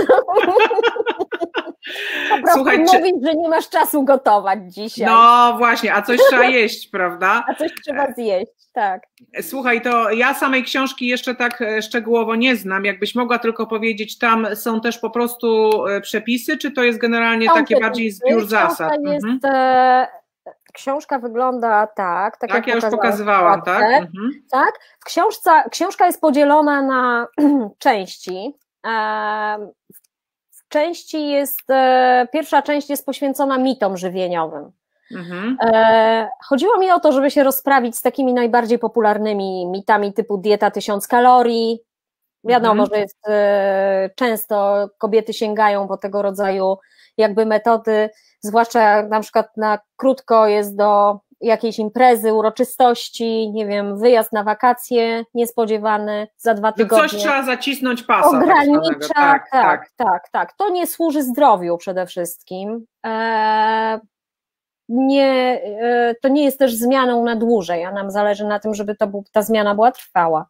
Słuchaj, mówić, że nie masz czasu gotować dzisiaj. No właśnie, a coś trzeba jeść, prawda? A coś trzeba zjeść, tak. Słuchaj, to ja samej książki jeszcze tak szczegółowo nie znam, jakbyś mogła tylko powiedzieć, tam są też po prostu przepisy, czy to jest generalnie takie bardziej zbiór zasad? Książka wygląda tak jak ja już pokazywałam, tak? Tak. Książka jest podzielona na części. Pierwsza część jest poświęcona mitom żywieniowym. Chodziło mi o to, żeby się rozprawić z takimi najbardziej popularnymi mitami typu dieta 1000 kalorii. Wiadomo, że często kobiety sięgają po tego rodzaju jakby metody, zwłaszcza jak na przykład na krótko jest do jakiejś imprezy, uroczystości, nie wiem, wyjazd na wakacje niespodziewany za 2 tygodnie. Coś trzeba zacisnąć pasa. Ogranicza, tak. To nie służy zdrowiu przede wszystkim. To nie jest też zmianą na dłużej, a nam zależy na tym, żeby ta zmiana była trwała.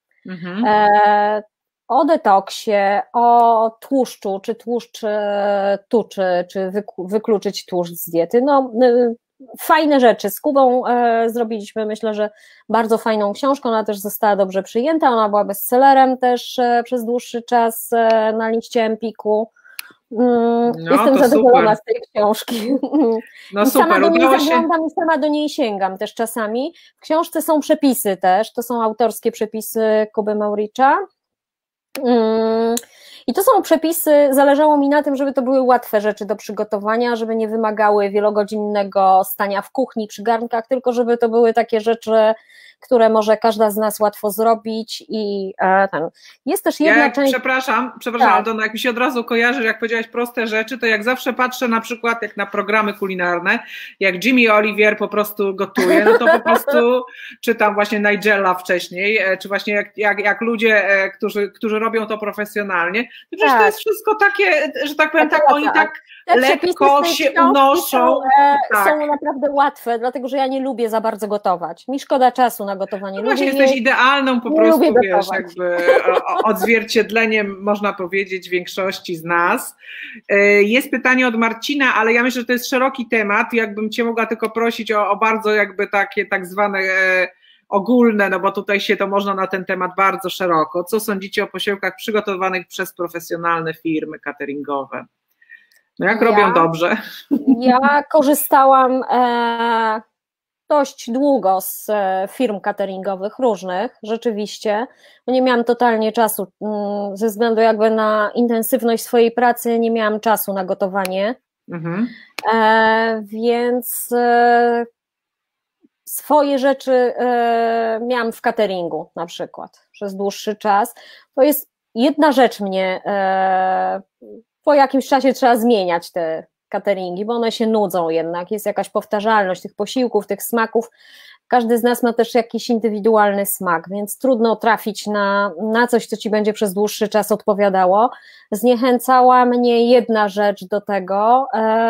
O detoksie, o tłuszczu, czy tłuszcz tuczy, czy wykluczyć tłuszcz z diety. Fajne rzeczy. Z Kubą zrobiliśmy, myślę, że bardzo fajną książkę, ona też została dobrze przyjęta, ona była bestsellerem też przez dłuższy czas na liście Empiku. Jestem zadowolona z tej książki. Sama do niej zaglądam i sama do niej sięgam też czasami. W książce są przepisy też, to są autorskie przepisy Kuby Mauricza. I to są przepisy, zależało mi na tym, żeby to były łatwe rzeczy do przygotowania, żeby nie wymagały wielogodzinnego stania w kuchni przy garnkach, tylko żeby to były takie rzeczy, które może każda z nas łatwo zrobić i jest też jedna część... Przepraszam, Aldona, jak mi się od razu kojarzy, jak powiedziałaś proste rzeczy, to jak zawsze patrzę na przykład jak na programy kulinarne, jak Jamie Oliver po prostu gotuje, no to po prostu czytam właśnie Nigella wcześniej, czy właśnie jak ludzie, którzy robią to profesjonalnie, to przecież to jest wszystko takie, że tak powiem, tak oni tak lekko się unoszą. Są naprawdę łatwe, dlatego że ja nie lubię za bardzo gotować. Mi szkoda czasu na gotowanie. No właśnie jesteś idealną po prostu, wiesz, jakby odzwierciedleniem, można powiedzieć, większości z nas. Jest pytanie od Marcina, ale ja myślę, że to jest szeroki temat. Jakbym cię mogła tylko prosić o bardzo jakby takie tak zwane ogólne, no bo tutaj się to można na ten temat bardzo szeroko. Co sądzicie o posiłkach przygotowanych przez profesjonalne firmy cateringowe? No jak robią dobrze? Ja korzystałam dość długo z firm cateringowych różnych, rzeczywiście, bo nie miałam totalnie czasu, ze względu jakby na intensywność swojej pracy nie miałam czasu na gotowanie, więc swoje rzeczy miałam w cateringu na przykład przez dłuższy czas. To jest jedna rzecz mnie, po jakimś czasie trzeba zmieniać te cateringi, bo one się nudzą jednak, jest jakaś powtarzalność tych posiłków, tych smaków, każdy z nas ma też jakiś indywidualny smak, więc trudno trafić na coś, co ci będzie przez dłuższy czas odpowiadało. Zniechęcała mnie jedna rzecz do tego,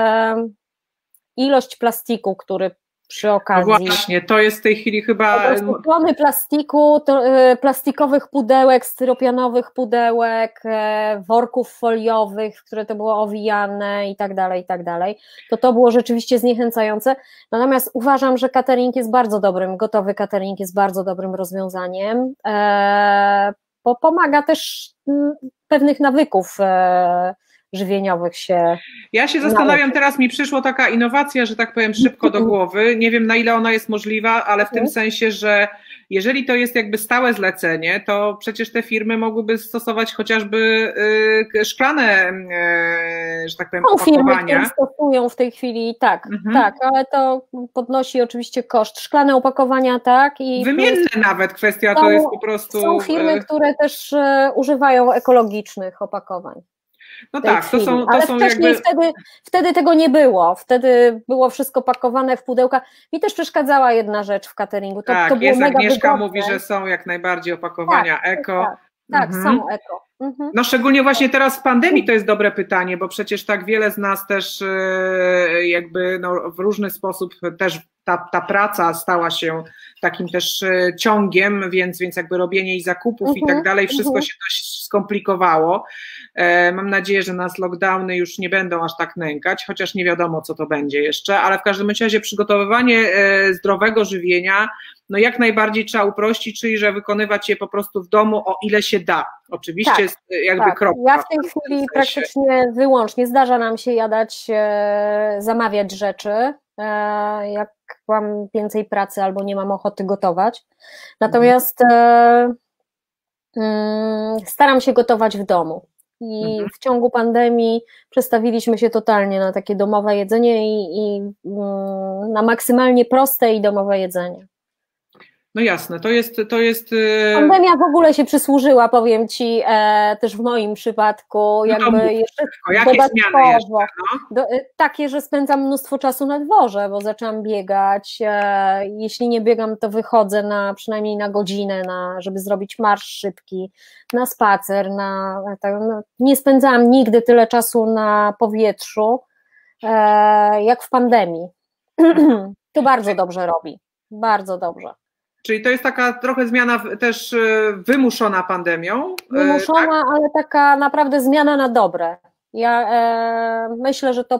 ilość plastiku, który przy okazji. No właśnie, to jest w tej chwili chyba... Tony plastiku, plastikowych pudełek, styropianowych pudełek, worków foliowych, w które to było owijane i tak dalej. To było rzeczywiście zniechęcające. Natomiast uważam, że catering jest bardzo dobrym, gotowy catering jest bardzo dobrym rozwiązaniem, bo pomaga też pewnych nawyków żywieniowych się... Ja się zastanawiam, teraz mi przyszła taka innowacja, że tak powiem szybko do głowy, nie wiem na ile ona jest możliwa, ale w tym sensie, że jeżeli to jest jakby stałe zlecenie, to przecież te firmy mogłyby stosować chociażby szklane, że tak powiem, opakowania. Są firmy, które stosują w tej chwili, tak, ale to podnosi oczywiście koszt. Szklane opakowania, tak. I wymienne nawet kwestia, to jest po prostu... Są firmy, które też używają ekologicznych opakowań. No tak, to są wcześniej wtedy tego nie było, wtedy było wszystko pakowane w pudełka. Mi też przeszkadzała jedna rzecz w cateringu. To było jest, mega Agnieszka wygodne. mówi, że są jak najbardziej opakowania eko. Tak, są eko. No szczególnie właśnie teraz w pandemii to jest dobre pytanie, bo przecież tak wiele z nas też jakby w różny sposób też ta praca stała się takim też ciągiem, więc jakby robienie i zakupów i tak dalej, wszystko się dość skomplikowało. Mam nadzieję, że nas lockdowny już nie będą aż tak nękać, chociaż nie wiadomo, co to będzie jeszcze, ale w każdym razie przygotowywanie zdrowego żywienia no jak najbardziej trzeba uprościć, czyli że wykonywać je po prostu w domu, o ile się da. Oczywiście jest jakby kropka. Ja w tej chwili praktycznie wyłącznie zdarza nam się zamawiać rzeczy, jak mam więcej pracy albo nie mam ochoty gotować. Natomiast staram się gotować w domu. I w ciągu pandemii przestawiliśmy się totalnie na takie domowe jedzenie i na maksymalnie proste i domowe jedzenie. No jasne, to jest... Pandemia w ogóle się przysłużyła, powiem Ci, też w moim przypadku, jakby jeszcze dodatkowo, takie, że spędzam mnóstwo czasu na dworze, bo zaczęłam biegać, jeśli nie biegam, to wychodzę przynajmniej na godzinę, żeby zrobić marsz szybki, na spacer, nie spędzałam nigdy tyle czasu na powietrzu, jak w pandemii. To bardzo dobrze robi, bardzo dobrze. Czyli to jest taka trochę zmiana też wymuszona pandemią. Wymuszona, tak? Ale taka naprawdę zmiana na dobre. Ja myślę, że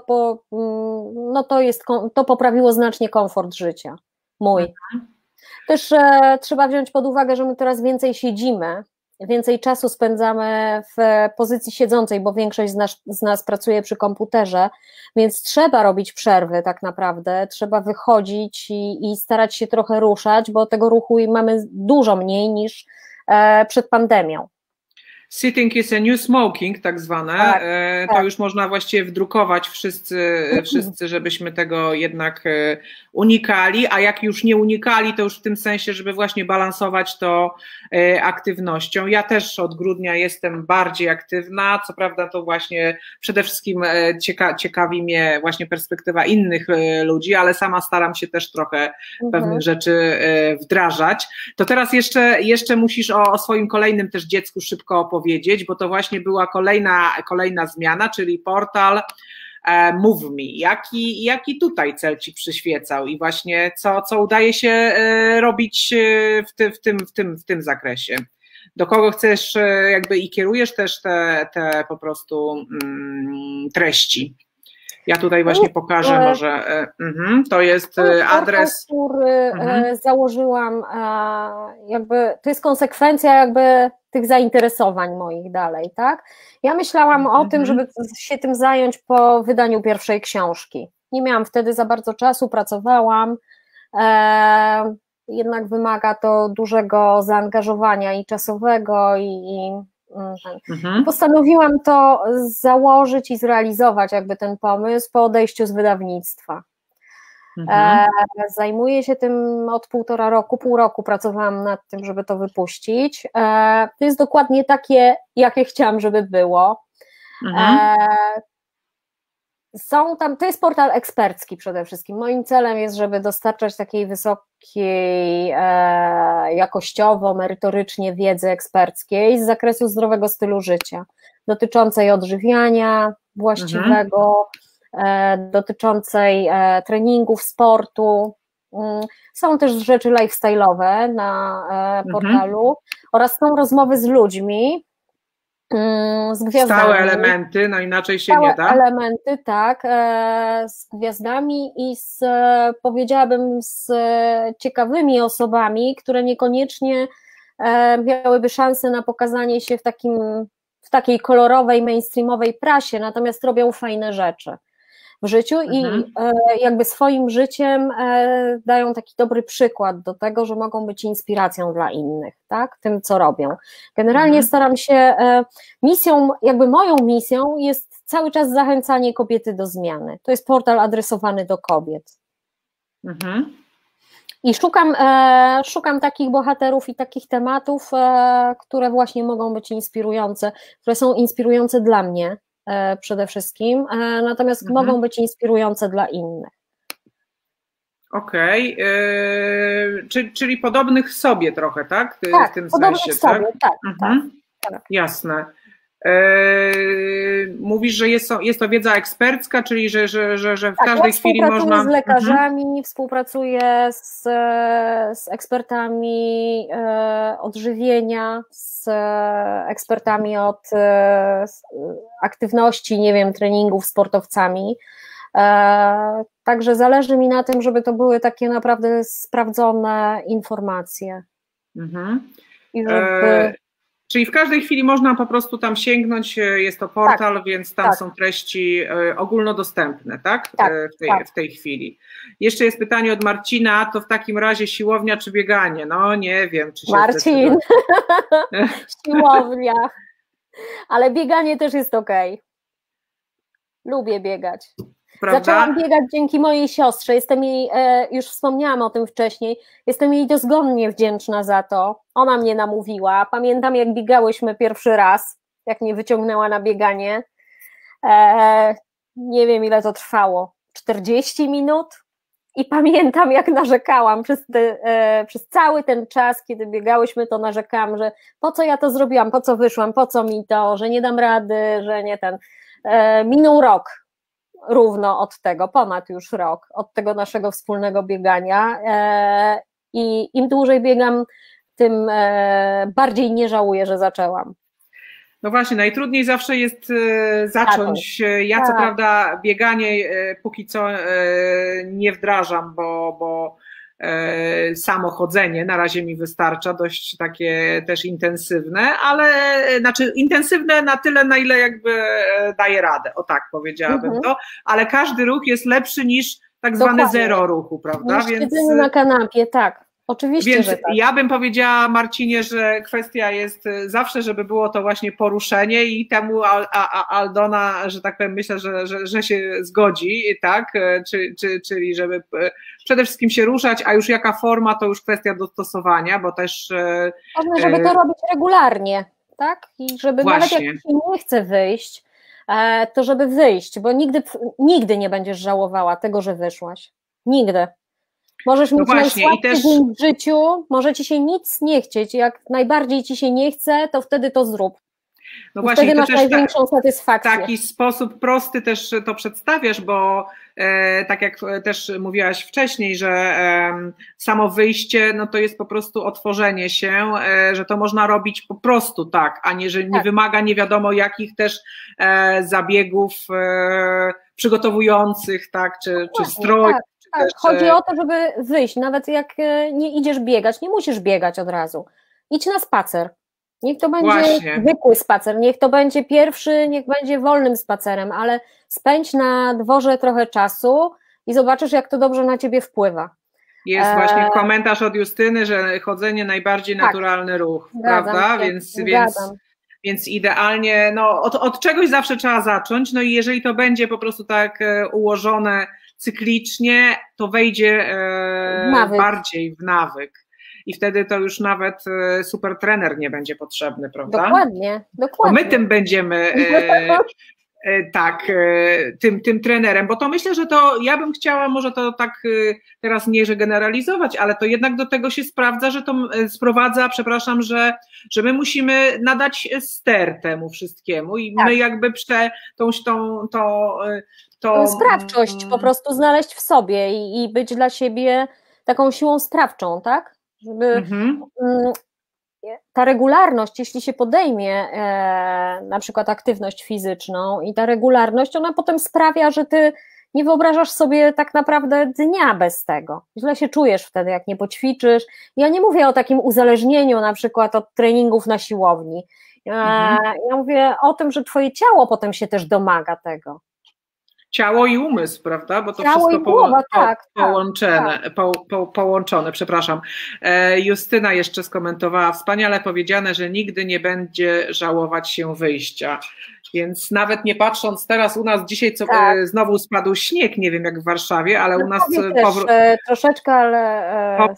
to poprawiło znacznie komfort życia mój. Też trzeba wziąć pod uwagę, że my teraz więcej siedzimy, więcej czasu spędzamy w pozycji siedzącej, bo większość z nas pracuje przy komputerze, więc trzeba robić przerwy tak naprawdę, trzeba wychodzić i starać się trochę ruszać, bo tego ruchu mamy dużo mniej niż przed pandemią. Sitting is a new smoking, tak zwane, Tak, to tak. już można właściwie wdrukować wszyscy, żebyśmy tego jednak unikali, a jak już nie unikali, to już w tym sensie, żeby właśnie balansować to aktywnością. Ja też od grudnia jestem bardziej aktywna, co prawda to właśnie przede wszystkim ciekawi mnie właśnie perspektywa innych ludzi, ale sama staram się też trochę pewnych rzeczy wdrażać. To teraz jeszcze musisz o swoim kolejnym też dziecku szybko opowiedzieć, bo to właśnie była kolejna zmiana, czyli portal Move Me. Jaki tutaj cel ci przyświecał i właśnie co udaje się robić w tym zakresie? Do kogo chcesz jakby i kierujesz też te po prostu treści? Ja tutaj właśnie pokażę może, to jest adres. Który założyłam, jakby to jest konsekwencja jakby tych zainteresowań moich dalej, tak? Ja myślałam o tym, żeby się tym zająć po wydaniu pierwszej książki. Nie miałam wtedy za bardzo czasu, pracowałam, jednak wymaga to dużego zaangażowania i czasowego Postanowiłam to założyć i zrealizować jakby ten pomysł po odejściu z wydawnictwa. Zajmuję się tym od 1,5 roku, pół roku pracowałam nad tym, żeby to wypuścić. To jest dokładnie takie, jakie chciałam, żeby było. To jest portal ekspercki przede wszystkim. Moim celem jest, żeby dostarczać takiej wysokiej jakościowo, merytorycznie wiedzy eksperckiej z zakresu zdrowego stylu życia, dotyczącej odżywiania właściwego, dotyczącej treningów, sportu. Są też rzeczy lifestyle'owe na portalu oraz są rozmowy z ludźmi, z gwiazdami. Stałe elementy, no inaczej się nie da. Stałe elementy, tak, z gwiazdami i powiedziałabym z ciekawymi osobami, które niekoniecznie miałyby szansę na pokazanie się w takiej kolorowej, mainstreamowej prasie, natomiast robią fajne rzeczy w życiu i jakby swoim życiem dają taki dobry przykład do tego, że mogą być inspiracją dla innych, tak, tym co robią. Generalnie staram się, jakby moją misją jest cały czas zachęcanie kobiety do zmiany. To jest portal adresowany do kobiet. I szukam takich bohaterów i takich tematów, które właśnie mogą być inspirujące, które są inspirujące dla mnie, przede wszystkim, natomiast mogą być inspirujące dla innych. Okej, czyli podobnych sobie trochę, tak? Tak, w tym podobnych sensie, sobie, tak? Tak. Jasne. Mówisz, że jest to wiedza ekspercka, czyli że w każdej chwili można... Współpracuję z lekarzami, współpracuję z ekspertami odżywienia, z ekspertami od aktywności, nie wiem, treningów, sportowcami. Także zależy mi na tym, żeby to były takie naprawdę sprawdzone informacje. I żeby... Czyli w każdej chwili można po prostu tam sięgnąć, jest to portal, więc tam są treści ogólnodostępne, tak? W tej chwili. Jeszcze jest pytanie od Marcina, to w takim razie siłownia czy bieganie? No nie wiem, czy się Marcin, siłownia, ale bieganie też jest okej. Lubię biegać. Prawda? Zaczęłam biegać dzięki mojej siostrze, jestem jej, już wspomniałam o tym wcześniej, jestem jej dozgonnie wdzięczna za to, ona mnie namówiła, pamiętam jak biegałyśmy pierwszy raz, jak mnie wyciągnęła na bieganie, nie wiem ile to trwało, 40 minut i pamiętam jak narzekałam przez cały ten czas, kiedy biegałyśmy, to narzekałam, że po co ja to zrobiłam, po co wyszłam, po co mi to, że nie dam rady, że nie minął rok. Równo od tego, ponad już rok, od tego naszego wspólnego biegania i im dłużej biegam, tym bardziej nie żałuję, że zaczęłam. No właśnie, najtrudniej zawsze jest zacząć. Ja co prawda bieganie póki co nie wdrażam, bo samo chodzenie na razie mi wystarcza, dość takie też intensywne, ale znaczy intensywne na tyle, na ile jakby daje radę, o tak powiedziałabym to, ale każdy ruch jest lepszy niż tak zwane zero ruchu, prawda? Niż siedzenie na kanapie, tak. Oczywiście, Więc że tak. ja bym powiedziała, Marcinie, że kwestia jest zawsze, żeby było to właśnie poruszenie i temu Aldona, że tak powiem, myślę, że się zgodzi, tak? Czyli żeby przede wszystkim się ruszać, a już jaka forma, to już kwestia dostosowania, bo też... Ważne, żeby to robić regularnie, tak? I żeby właśnie. nawet jak ci się nie chce wyjść, to żeby wyjść, bo nigdy nie będziesz żałowała tego, że wyszłaś. Nigdy. Możesz mieć najsłabszy dzień w życiu, może ci się nic nie chcieć, jak najbardziej ci się nie chce, to wtedy to zrób. No właśnie, wtedy masz największą satysfakcję. W taki sposób prosty też to przedstawiasz, bo tak jak też mówiłaś wcześniej, że samo wyjście, no to jest po prostu otworzenie się, że to można robić po prostu tak, a nie, że nie wymaga nie wiadomo jakich też zabiegów przygotowujących, tak, czy strojów. Tak. Chodzi o to, żeby wyjść, nawet jak nie idziesz biegać, nie musisz biegać od razu. Idź na spacer. Niech to będzie zwykły spacer, niech to będzie pierwszy, niech będzie wolnym spacerem, ale spędź na dworze trochę czasu i zobaczysz, jak to dobrze na ciebie wpływa. Jest właśnie komentarz od Justyny, że chodzenie najbardziej naturalny ruch, prawda? Więc idealnie, no od czegoś zawsze trzeba zacząć, no i jeżeli to będzie po prostu tak ułożone cyklicznie, to wejdzie bardziej w nawyk. I wtedy to już nawet super trener nie będzie potrzebny, prawda? Dokładnie. To my tym będziemy tym trenerem, bo to myślę, że to ja bym chciała może to tak teraz nie, że generalizować, ale to jednak do tego się sprawdza, że to sprowadza, przepraszam, że my musimy nadać ster temu wszystkiemu i my jakby tą sprawczość po prostu znaleźć w sobie i być dla siebie taką siłą sprawczą, tak? Żeby ta regularność, jeśli się podejmie na przykład aktywność fizyczną i ta regularność, ona potem sprawia, że ty nie wyobrażasz sobie tak naprawdę dnia bez tego. Źle się czujesz wtedy, jak nie poćwiczysz. Ja nie mówię o takim uzależnieniu na przykład od treningów na siłowni. Ja mówię o tym, że twoje ciało potem się też domaga tego. Ciało i umysł, prawda? Bo to ciało wszystko i głowa, połączone, przepraszam. Justyna jeszcze skomentowała, wspaniale powiedziane, że nigdy nie będzie żałować się wyjścia. Więc nawet nie patrząc teraz u nas dzisiaj, znowu spadł śnieg, nie wiem jak w Warszawie, ale u nas troszeczkę, ale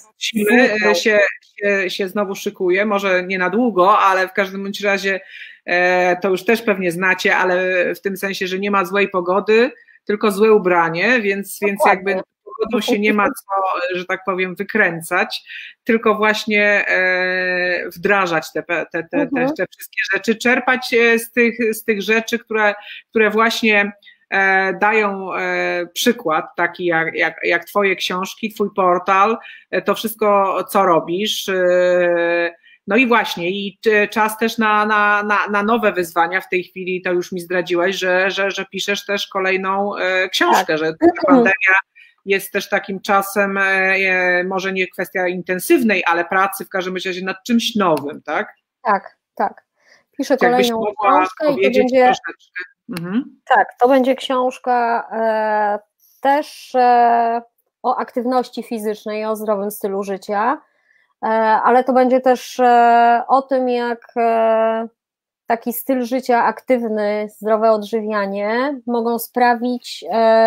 się znowu szykuje, może nie na długo, ale w każdym bądź razie to już też pewnie znacie, ale w tym sensie, że nie ma złej pogody, tylko złe ubranie, więc jakby pogodą się nie ma co, że tak powiem, wykręcać, tylko właśnie wdrażać te wszystkie rzeczy, czerpać z tych rzeczy, które właśnie dają przykład, taki jak twoje książki, twój portal, to wszystko, co robisz. No i właśnie, i czas też na nowe wyzwania. W tej chwili to już mi zdradziłaś, że piszesz też kolejną książkę, że ta pandemia jest też takim czasem, może nie kwestia intensywnej, ale pracy w każdym razie nad czymś nowym, tak? Tak. Piszę kolejną książkę i to będzie... Tak, to będzie książka też o aktywności fizycznej, o zdrowym stylu życia, ale to będzie też o tym, jak taki styl życia aktywny, zdrowe odżywianie mogą sprawić,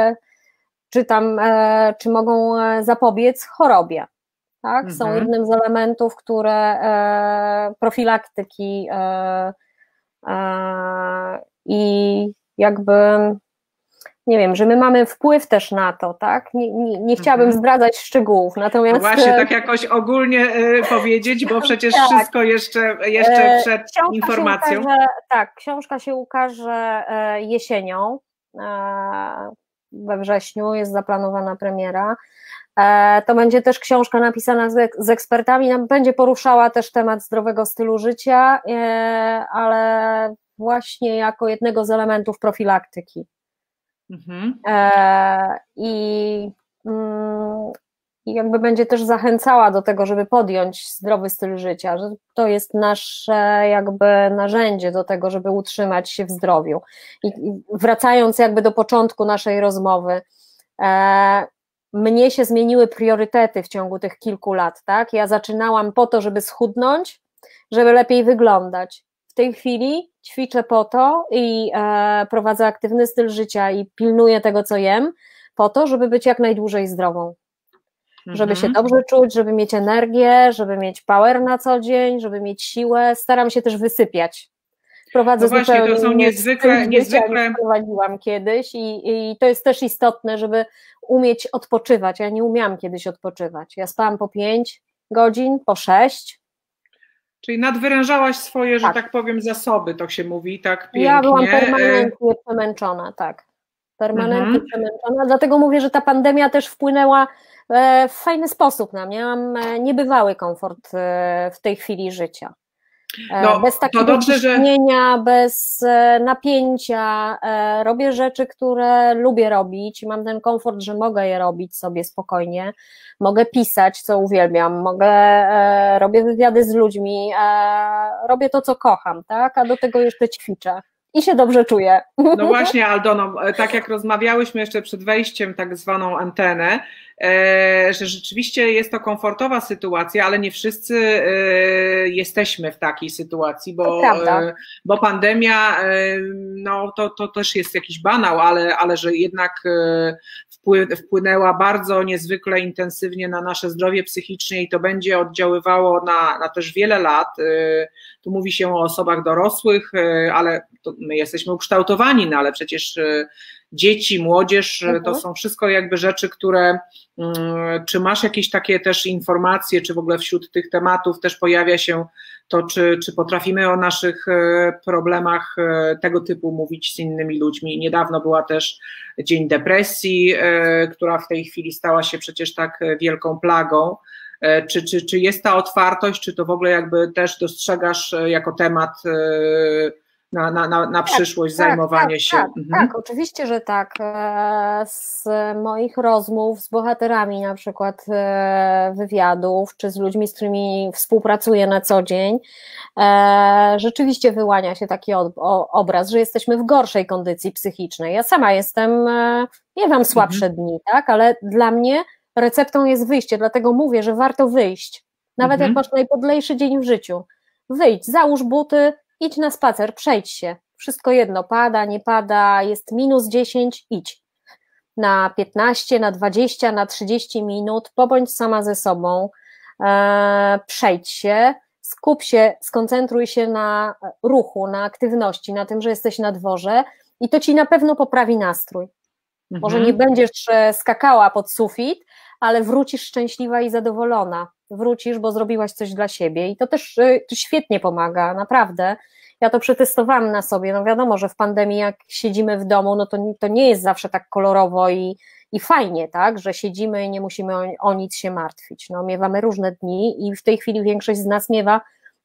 czy mogą zapobiec chorobie. Tak? Są jednym z elementów, które profilaktyki i jakby, nie wiem, że my mamy wpływ też na to, tak? Nie chciałabym zdradzać szczegółów, natomiast... No właśnie, tak jakoś ogólnie powiedzieć, bo przecież wszystko jeszcze przed informacją. Książka się ukaże jesienią, we wrześniu jest zaplanowana premiera. To będzie też książka napisana z ekspertami, będzie poruszała też temat zdrowego stylu życia, ale właśnie jako jednego z elementów profilaktyki. I jakby będzie też zachęcała do tego, żeby podjąć zdrowy styl życia, że to jest nasze jakby narzędzie do tego, żeby utrzymać się w zdrowiu. I wracając jakby do początku naszej rozmowy, mnie się zmieniły priorytety w ciągu tych kilku lat, tak? Ja zaczynałam po to, żeby schudnąć, żeby lepiej wyglądać. W tej chwili ćwiczę po to i prowadzę aktywny styl życia i pilnuję tego, co jem, po to, żeby być jak najdłużej zdrową. Żeby się dobrze czuć, żeby mieć energię, żeby mieć power na co dzień, żeby mieć siłę. Staram się też wysypiać. Prowadzę właśnie, to są niezwykle prowadziłam kiedyś i to jest też istotne, żeby umieć odpoczywać. Ja nie umiałam kiedyś odpoczywać. Ja spałam po 5 godzin, po 6. Czyli nadwyrężałaś swoje, że tak powiem, zasoby, to się mówi tak pięknie. Ja byłam permanentnie przemęczona, tak. Permanentnie przemęczona, dlatego mówię, że ta pandemia też wpłynęła w fajny sposób na mnie. Mam niebywały komfort w tej chwili życia. Bez takiego ciśnienia, bez napięcia, robię rzeczy, które lubię robić, mam ten komfort, że mogę je robić sobie spokojnie, mogę pisać, co uwielbiam, robię wywiady z ludźmi, robię to, co kocham, tak? A do tego jeszcze ćwiczę. I się dobrze czuję. No właśnie, Aldono, tak jak rozmawiałyśmy jeszcze przed wejściem, tak zwaną antenę, że rzeczywiście jest to komfortowa sytuacja, ale nie wszyscy jesteśmy w takiej sytuacji, bo pandemia, no to też jest jakiś banał, ale że jednak wpłynęła bardzo niezwykle intensywnie na nasze zdrowie psychiczne i to będzie oddziaływało na też wiele lat. Tu mówi się o osobach dorosłych, ale my jesteśmy ukształtowani, no ale przecież dzieci, młodzież, to są wszystko jakby rzeczy, które, czy masz jakieś takie też informacje, czy w ogóle wśród tych tematów też pojawia się to, czy potrafimy o naszych problemach tego typu mówić z innymi ludźmi. Niedawno była też Dzień Depresji, która w tej chwili stała się przecież tak wielką plagą. Czy jest ta otwartość, czy to w ogóle jakby też dostrzegasz jako temat na przyszłość, zajmowanie się? Tak, oczywiście, że tak. Z moich rozmów z bohaterami na przykład wywiadów, czy z ludźmi, z którymi współpracuję na co dzień, rzeczywiście wyłania się taki obraz, że jesteśmy w gorszej kondycji psychicznej. Ja sama miewam słabsze dni, tak, ale dla mnie receptą jest wyjście, dlatego mówię, że warto wyjść, nawet jak masz najpodlejszy dzień w życiu. Wyjdź, załóż buty, idź na spacer, przejdź się, wszystko jedno, pada, nie pada, jest -10, idź. Na 15, na 20, na 30 minut, pobądź sama ze sobą, przejdź się, skup się, skoncentruj się na ruchu, na aktywności, na tym, że jesteś na dworze i to ci na pewno poprawi nastrój. Może nie będziesz skakała pod sufit, ale wrócisz szczęśliwa i zadowolona. Wrócisz, bo zrobiłaś coś dla siebie i to też to świetnie pomaga, naprawdę. Ja to przetestowałam na sobie, no wiadomo, że w pandemii jak siedzimy w domu, no to nie jest zawsze tak kolorowo i fajnie, tak, że siedzimy i nie musimy o nic się martwić. No, miewamy różne dni i w tej chwili większość z nas miewa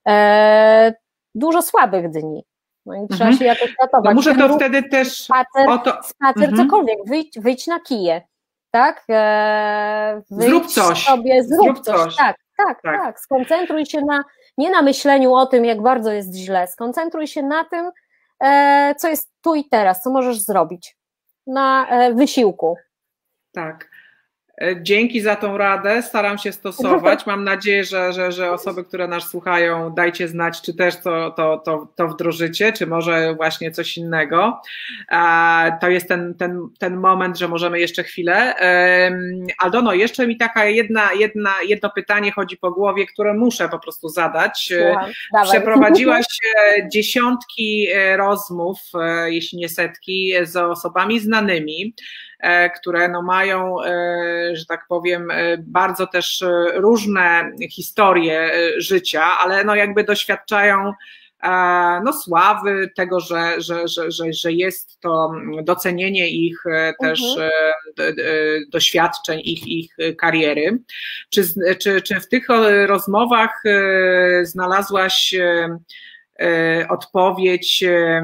dużo słabych dni. No i trzeba się jakoś ratować. No muszę to wtedy też... Spacer, cokolwiek, wyjdź na kije, tak? Zrób coś. Zrób coś. Tak. Skoncentruj się nie na myśleniu o tym, jak bardzo jest źle, skoncentruj się na tym, co jest tu i teraz, co możesz zrobić, na wysiłku. Tak. Dzięki za tą radę, staram się stosować. Mam nadzieję, że osoby, które nas słuchają, dajcie znać, czy też to wdrożycie, czy może właśnie coś innego. To jest ten moment, że możemy jeszcze chwilę. Aldono, jeszcze mi taka jedno pytanie chodzi po głowie, które muszę po prostu zadać. Przeprowadziłaś dziesiątki rozmów, jeśli nie setki, z osobami znanymi, które no mają, że tak powiem, bardzo też różne historie życia, ale no jakby doświadczają no sławy, tego, że jest to docenienie ich też doświadczeń, ich kariery. Czy w tych rozmowach znalazłaś odpowiedź,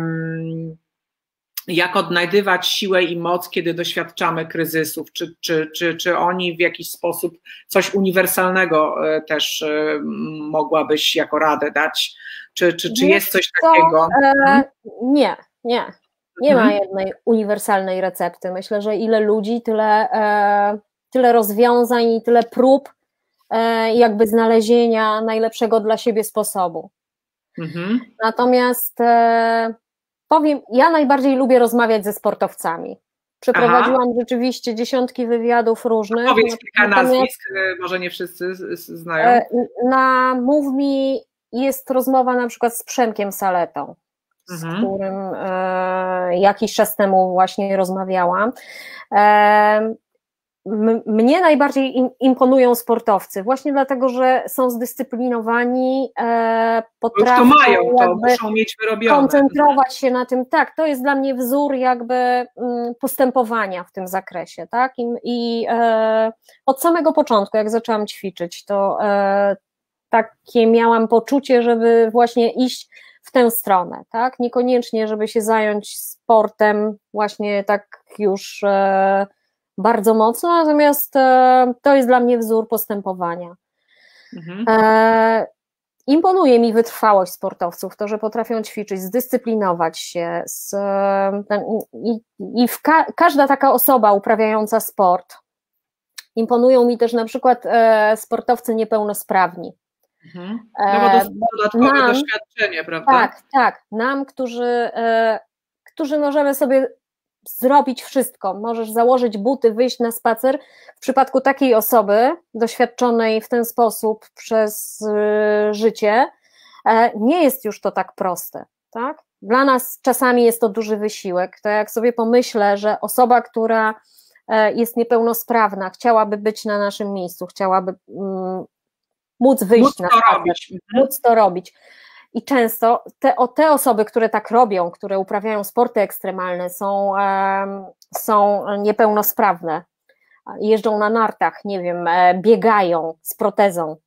jak odnajdywać siłę i moc, kiedy doświadczamy kryzysów? Czy oni w jakiś sposób coś uniwersalnego też mogłabyś jako radę dać? Czy jest coś takiego? Nie ma jednej uniwersalnej recepty. Myślę, że ile ludzi, tyle rozwiązań i tyle prób jakby znalezienia najlepszego dla siebie sposobu. Natomiast powiem, ja najbardziej lubię rozmawiać ze sportowcami. Przeprowadziłam rzeczywiście dziesiątki wywiadów różnych. Powiedz kilka nazwisk, może nie wszyscy znają. Na Move Me jest rozmowa na przykład z Przemkiem Saletą, z którym jakiś czas temu właśnie rozmawiałam. Mnie najbardziej imponują sportowcy, właśnie dlatego, że są zdyscyplinowani, potrafią muszą mieć wyrobione. Koncentrować się na tym, tak, to jest dla mnie wzór jakby postępowania w tym zakresie, tak, i od samego początku, jak zaczęłam ćwiczyć, to takie miałam poczucie, żeby właśnie iść w tę stronę, tak, niekoniecznie, żeby się zająć sportem właśnie tak już bardzo mocno, natomiast to jest dla mnie wzór postępowania. Imponuje mi wytrwałość sportowców, to, że potrafią ćwiczyć, zdyscyplinować się każda taka osoba uprawiająca sport. Imponują mi też na przykład sportowcy niepełnosprawni. No bo to jest dodatkowe doświadczenie, prawda? Tak, nam, którzy możemy sobie zrobić wszystko, możesz założyć buty, wyjść na spacer. W przypadku takiej osoby doświadczonej w ten sposób przez życie nie jest już to tak proste, tak? Dla nas czasami jest to duży wysiłek, to jak sobie pomyślę, że osoba, która jest niepełnosprawna, chciałaby być na naszym miejscu, chciałaby móc wyjść na spacer, móc to robić. I często te osoby, które tak robią, które uprawiają sporty ekstremalne, są niepełnosprawne, jeżdżą na nartach, nie wiem, biegają z protezą.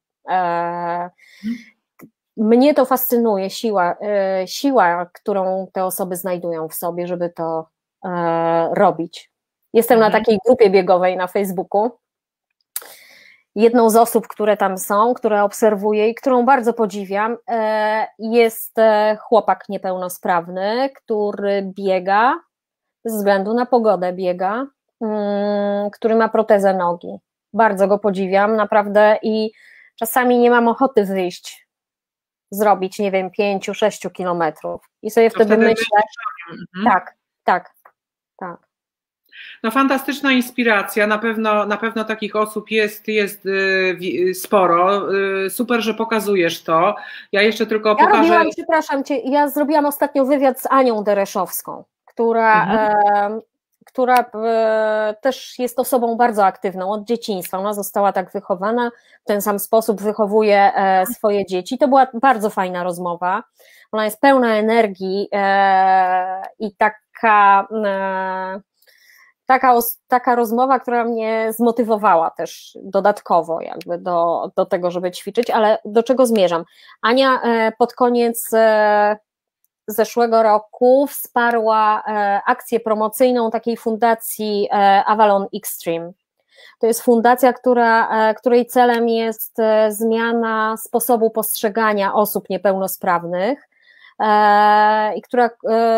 Mnie to fascynuje, siła, którą te osoby znajdują w sobie, żeby to robić. Jestem na takiej grupie biegowej na Facebooku. Jedną z osób, które tam są, które obserwuję i którą bardzo podziwiam, jest chłopak niepełnosprawny, który biega, ze względu na pogodę biega, który ma protezę nogi. Bardzo go podziwiam, naprawdę, i czasami nie mam ochoty wyjść, zrobić, nie wiem, 5-6 kilometrów. I sobie wtedy myślę, tak. No fantastyczna inspiracja, na pewno takich osób jest sporo, super, że pokazujesz to. Ja jeszcze tylko pokażę... Przepraszam Cię, ja zrobiłam ostatnio wywiad z Anią Dereszowską, która też jest osobą bardzo aktywną od dzieciństwa, ona została tak wychowana, w ten sam sposób wychowuje swoje dzieci. To była bardzo fajna rozmowa, ona jest pełna energii i taka rozmowa, która mnie zmotywowała też dodatkowo jakby do tego, żeby ćwiczyć, ale do czego zmierzam? Ania pod koniec zeszłego roku wsparła akcję promocyjną takiej fundacji Avalon Extreme. To jest fundacja, której celem jest zmiana sposobu postrzegania osób niepełnosprawnych i która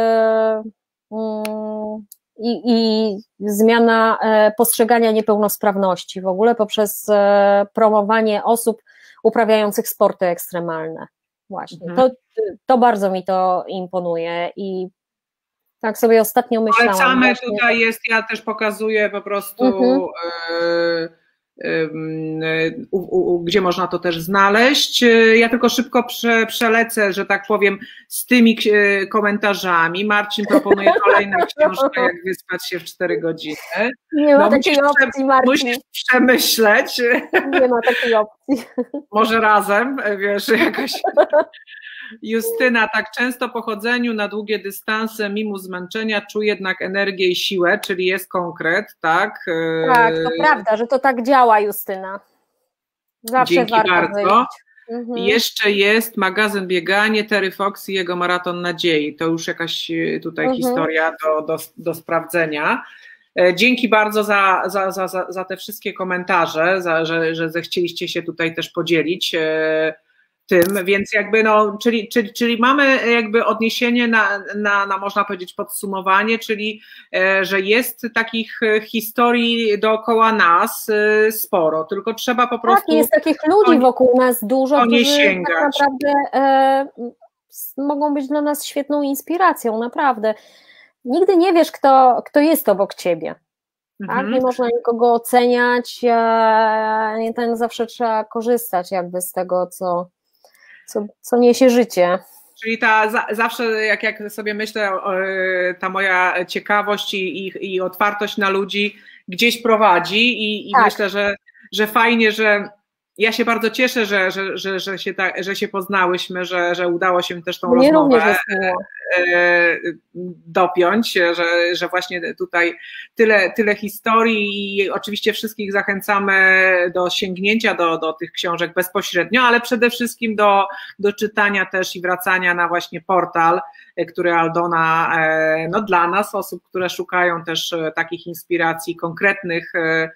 i zmiana postrzegania niepełnosprawności w ogóle poprzez promowanie osób uprawiających sporty ekstremalne. Właśnie. To bardzo mi to imponuje i tak sobie ostatnio myślałam. Polecamy, właśnie, tutaj jest, ja też pokazuję po prostu gdzie można to też znaleźć. Ja tylko szybko przelecę, że tak powiem, z tymi komentarzami. Marcin proponuje kolejną książkę, jak wyspać się w 4 godziny. Nie ma takiej opcji, Marcin. Musisz przemyśleć. Nie ma takiej opcji. Może razem, wiesz, jakoś... Justyna, tak często po chodzeniu na długie dystanse mimo zmęczenia czuję jednak energię i siłę, czyli jest konkret, tak? Tak, to prawda, że to tak działa, Justyna. Zawsze dzięki warto bardzo. Jeszcze jest magazyn Bieganie, Terry Fox i jego Maraton Nadziei. To już jakaś tutaj historia do sprawdzenia. Dzięki bardzo za te wszystkie komentarze, że zechcieliście się tutaj też podzielić tym, więc jakby no, czyli mamy jakby odniesienie na można powiedzieć podsumowanie, czyli że jest takich historii dookoła nas sporo, tylko trzeba po prostu... Tak, jest takich ludzi wokół nas dużo, którzy sięgać. tak naprawdę mogą być dla nas świetną inspiracją, naprawdę. Nigdy nie wiesz, kto jest obok ciebie. Tak? Nie można nikogo oceniać, nie zawsze trzeba korzystać jakby z tego, co niesie życie. Czyli zawsze, jak sobie myślę, ta moja ciekawość i otwartość na ludzi gdzieś prowadzi i tak. Myślę, że fajnie, że ja się bardzo cieszę, że się poznałyśmy, że udało się też tą rozmowę dopiąć, że właśnie tutaj tyle historii i oczywiście wszystkich zachęcamy do sięgnięcia do tych książek bezpośrednio, ale przede wszystkim do czytania też i wracania na właśnie portal, który Aldona no dla nas, osób, które szukają też takich inspiracji konkretnych,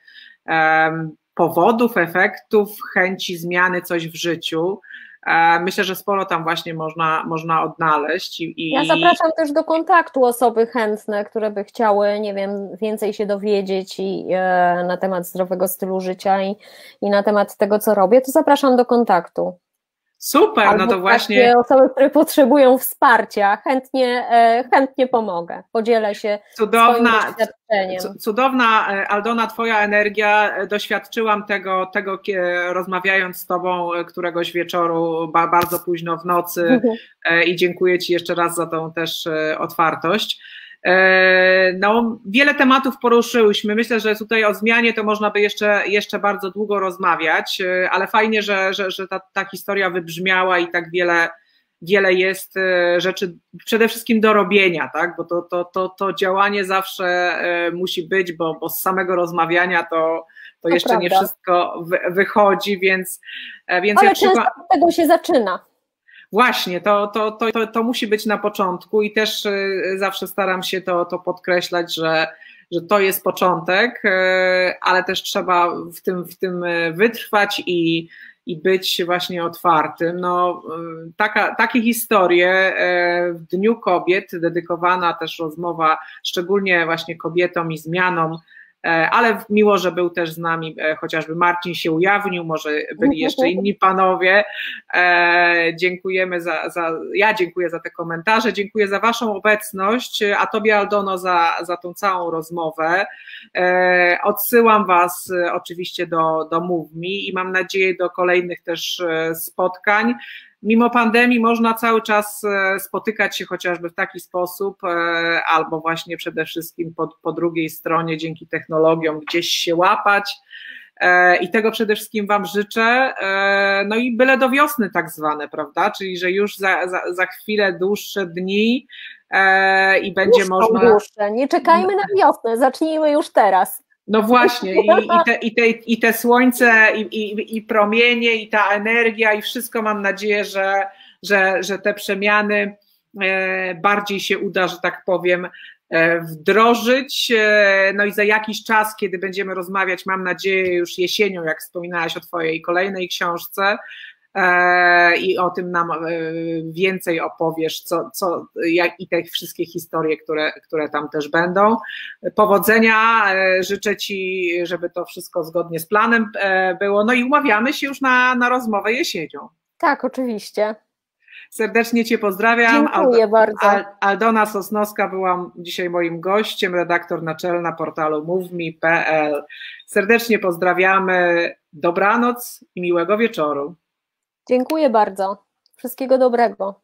powodów, efektów, chęci zmiany coś w życiu. Myślę, że sporo tam właśnie można odnaleźć. Ja zapraszam też do kontaktu osoby chętne, które by chciały, nie wiem, więcej się dowiedzieć na temat zdrowego stylu życia i na temat tego, co robię, to zapraszam do kontaktu. Super, albo no to właśnie osoby, które potrzebują wsparcia, chętnie pomogę, podzielę się swoim doświadczeniem. Cudowna, Aldona, twoja energia, doświadczyłam tego rozmawiając z tobą któregoś wieczoru, bardzo późno w nocy i dziękuję ci jeszcze raz za tą też otwartość. No, wiele tematów poruszyłyśmy. Myślę, że tutaj o zmianie to można by jeszcze bardzo długo rozmawiać, ale fajnie, że ta historia wybrzmiała i tak wiele jest rzeczy przede wszystkim do robienia, tak? Bo to działanie zawsze musi być, bo z samego rozmawiania to jeszcze prawda. Nie wszystko wychodzi, więc ale często od tego się zaczyna. Właśnie, to musi być na początku i też zawsze staram się to podkreślać, że to jest początek, ale też trzeba w tym wytrwać i być właśnie otwartym. No, takie historie w Dniu Kobiet, dedykowana też rozmowa szczególnie właśnie kobietom i zmianom, ale miło, że był też z nami chociażby Marcin się ujawnił, może byli jeszcze inni panowie. Dziękujemy ja dziękuję za te komentarze, dziękuję za waszą obecność, a tobie, Aldono, za tą całą rozmowę. Odsyłam was oczywiście do Move Me i mam nadzieję do kolejnych też spotkań. Mimo pandemii można cały czas spotykać się chociażby w taki sposób, albo właśnie przede wszystkim po drugiej stronie dzięki technologiom gdzieś się łapać i tego przede wszystkim wam życzę, no i byle do wiosny tak zwane, prawda, czyli że już za chwilę dłuższe dni i będzie można... Dłuższe. Nie czekajmy na wiosnę, zacznijmy już teraz. No właśnie, i te słońce, i promienie, i ta energia, i wszystko mam nadzieję, że te przemiany bardziej się uda, że tak powiem, wdrożyć. No i za jakiś czas, kiedy będziemy rozmawiać, mam nadzieję już jesienią, jak wspominałaś o twojej kolejnej książce, i o tym nam więcej opowiesz, i te wszystkie historie, które tam też będą. Powodzenia, życzę ci, żeby to wszystko zgodnie z planem było, no i umawiamy się już na rozmowę jesienią. Tak, oczywiście. Serdecznie cię pozdrawiam. Dziękuję bardzo. Aldona Sosnowska była dzisiaj moim gościem, redaktor naczelna portalu MoveMe.pl. Serdecznie pozdrawiamy, dobranoc i miłego wieczoru. Dziękuję bardzo. Wszystkiego dobrego.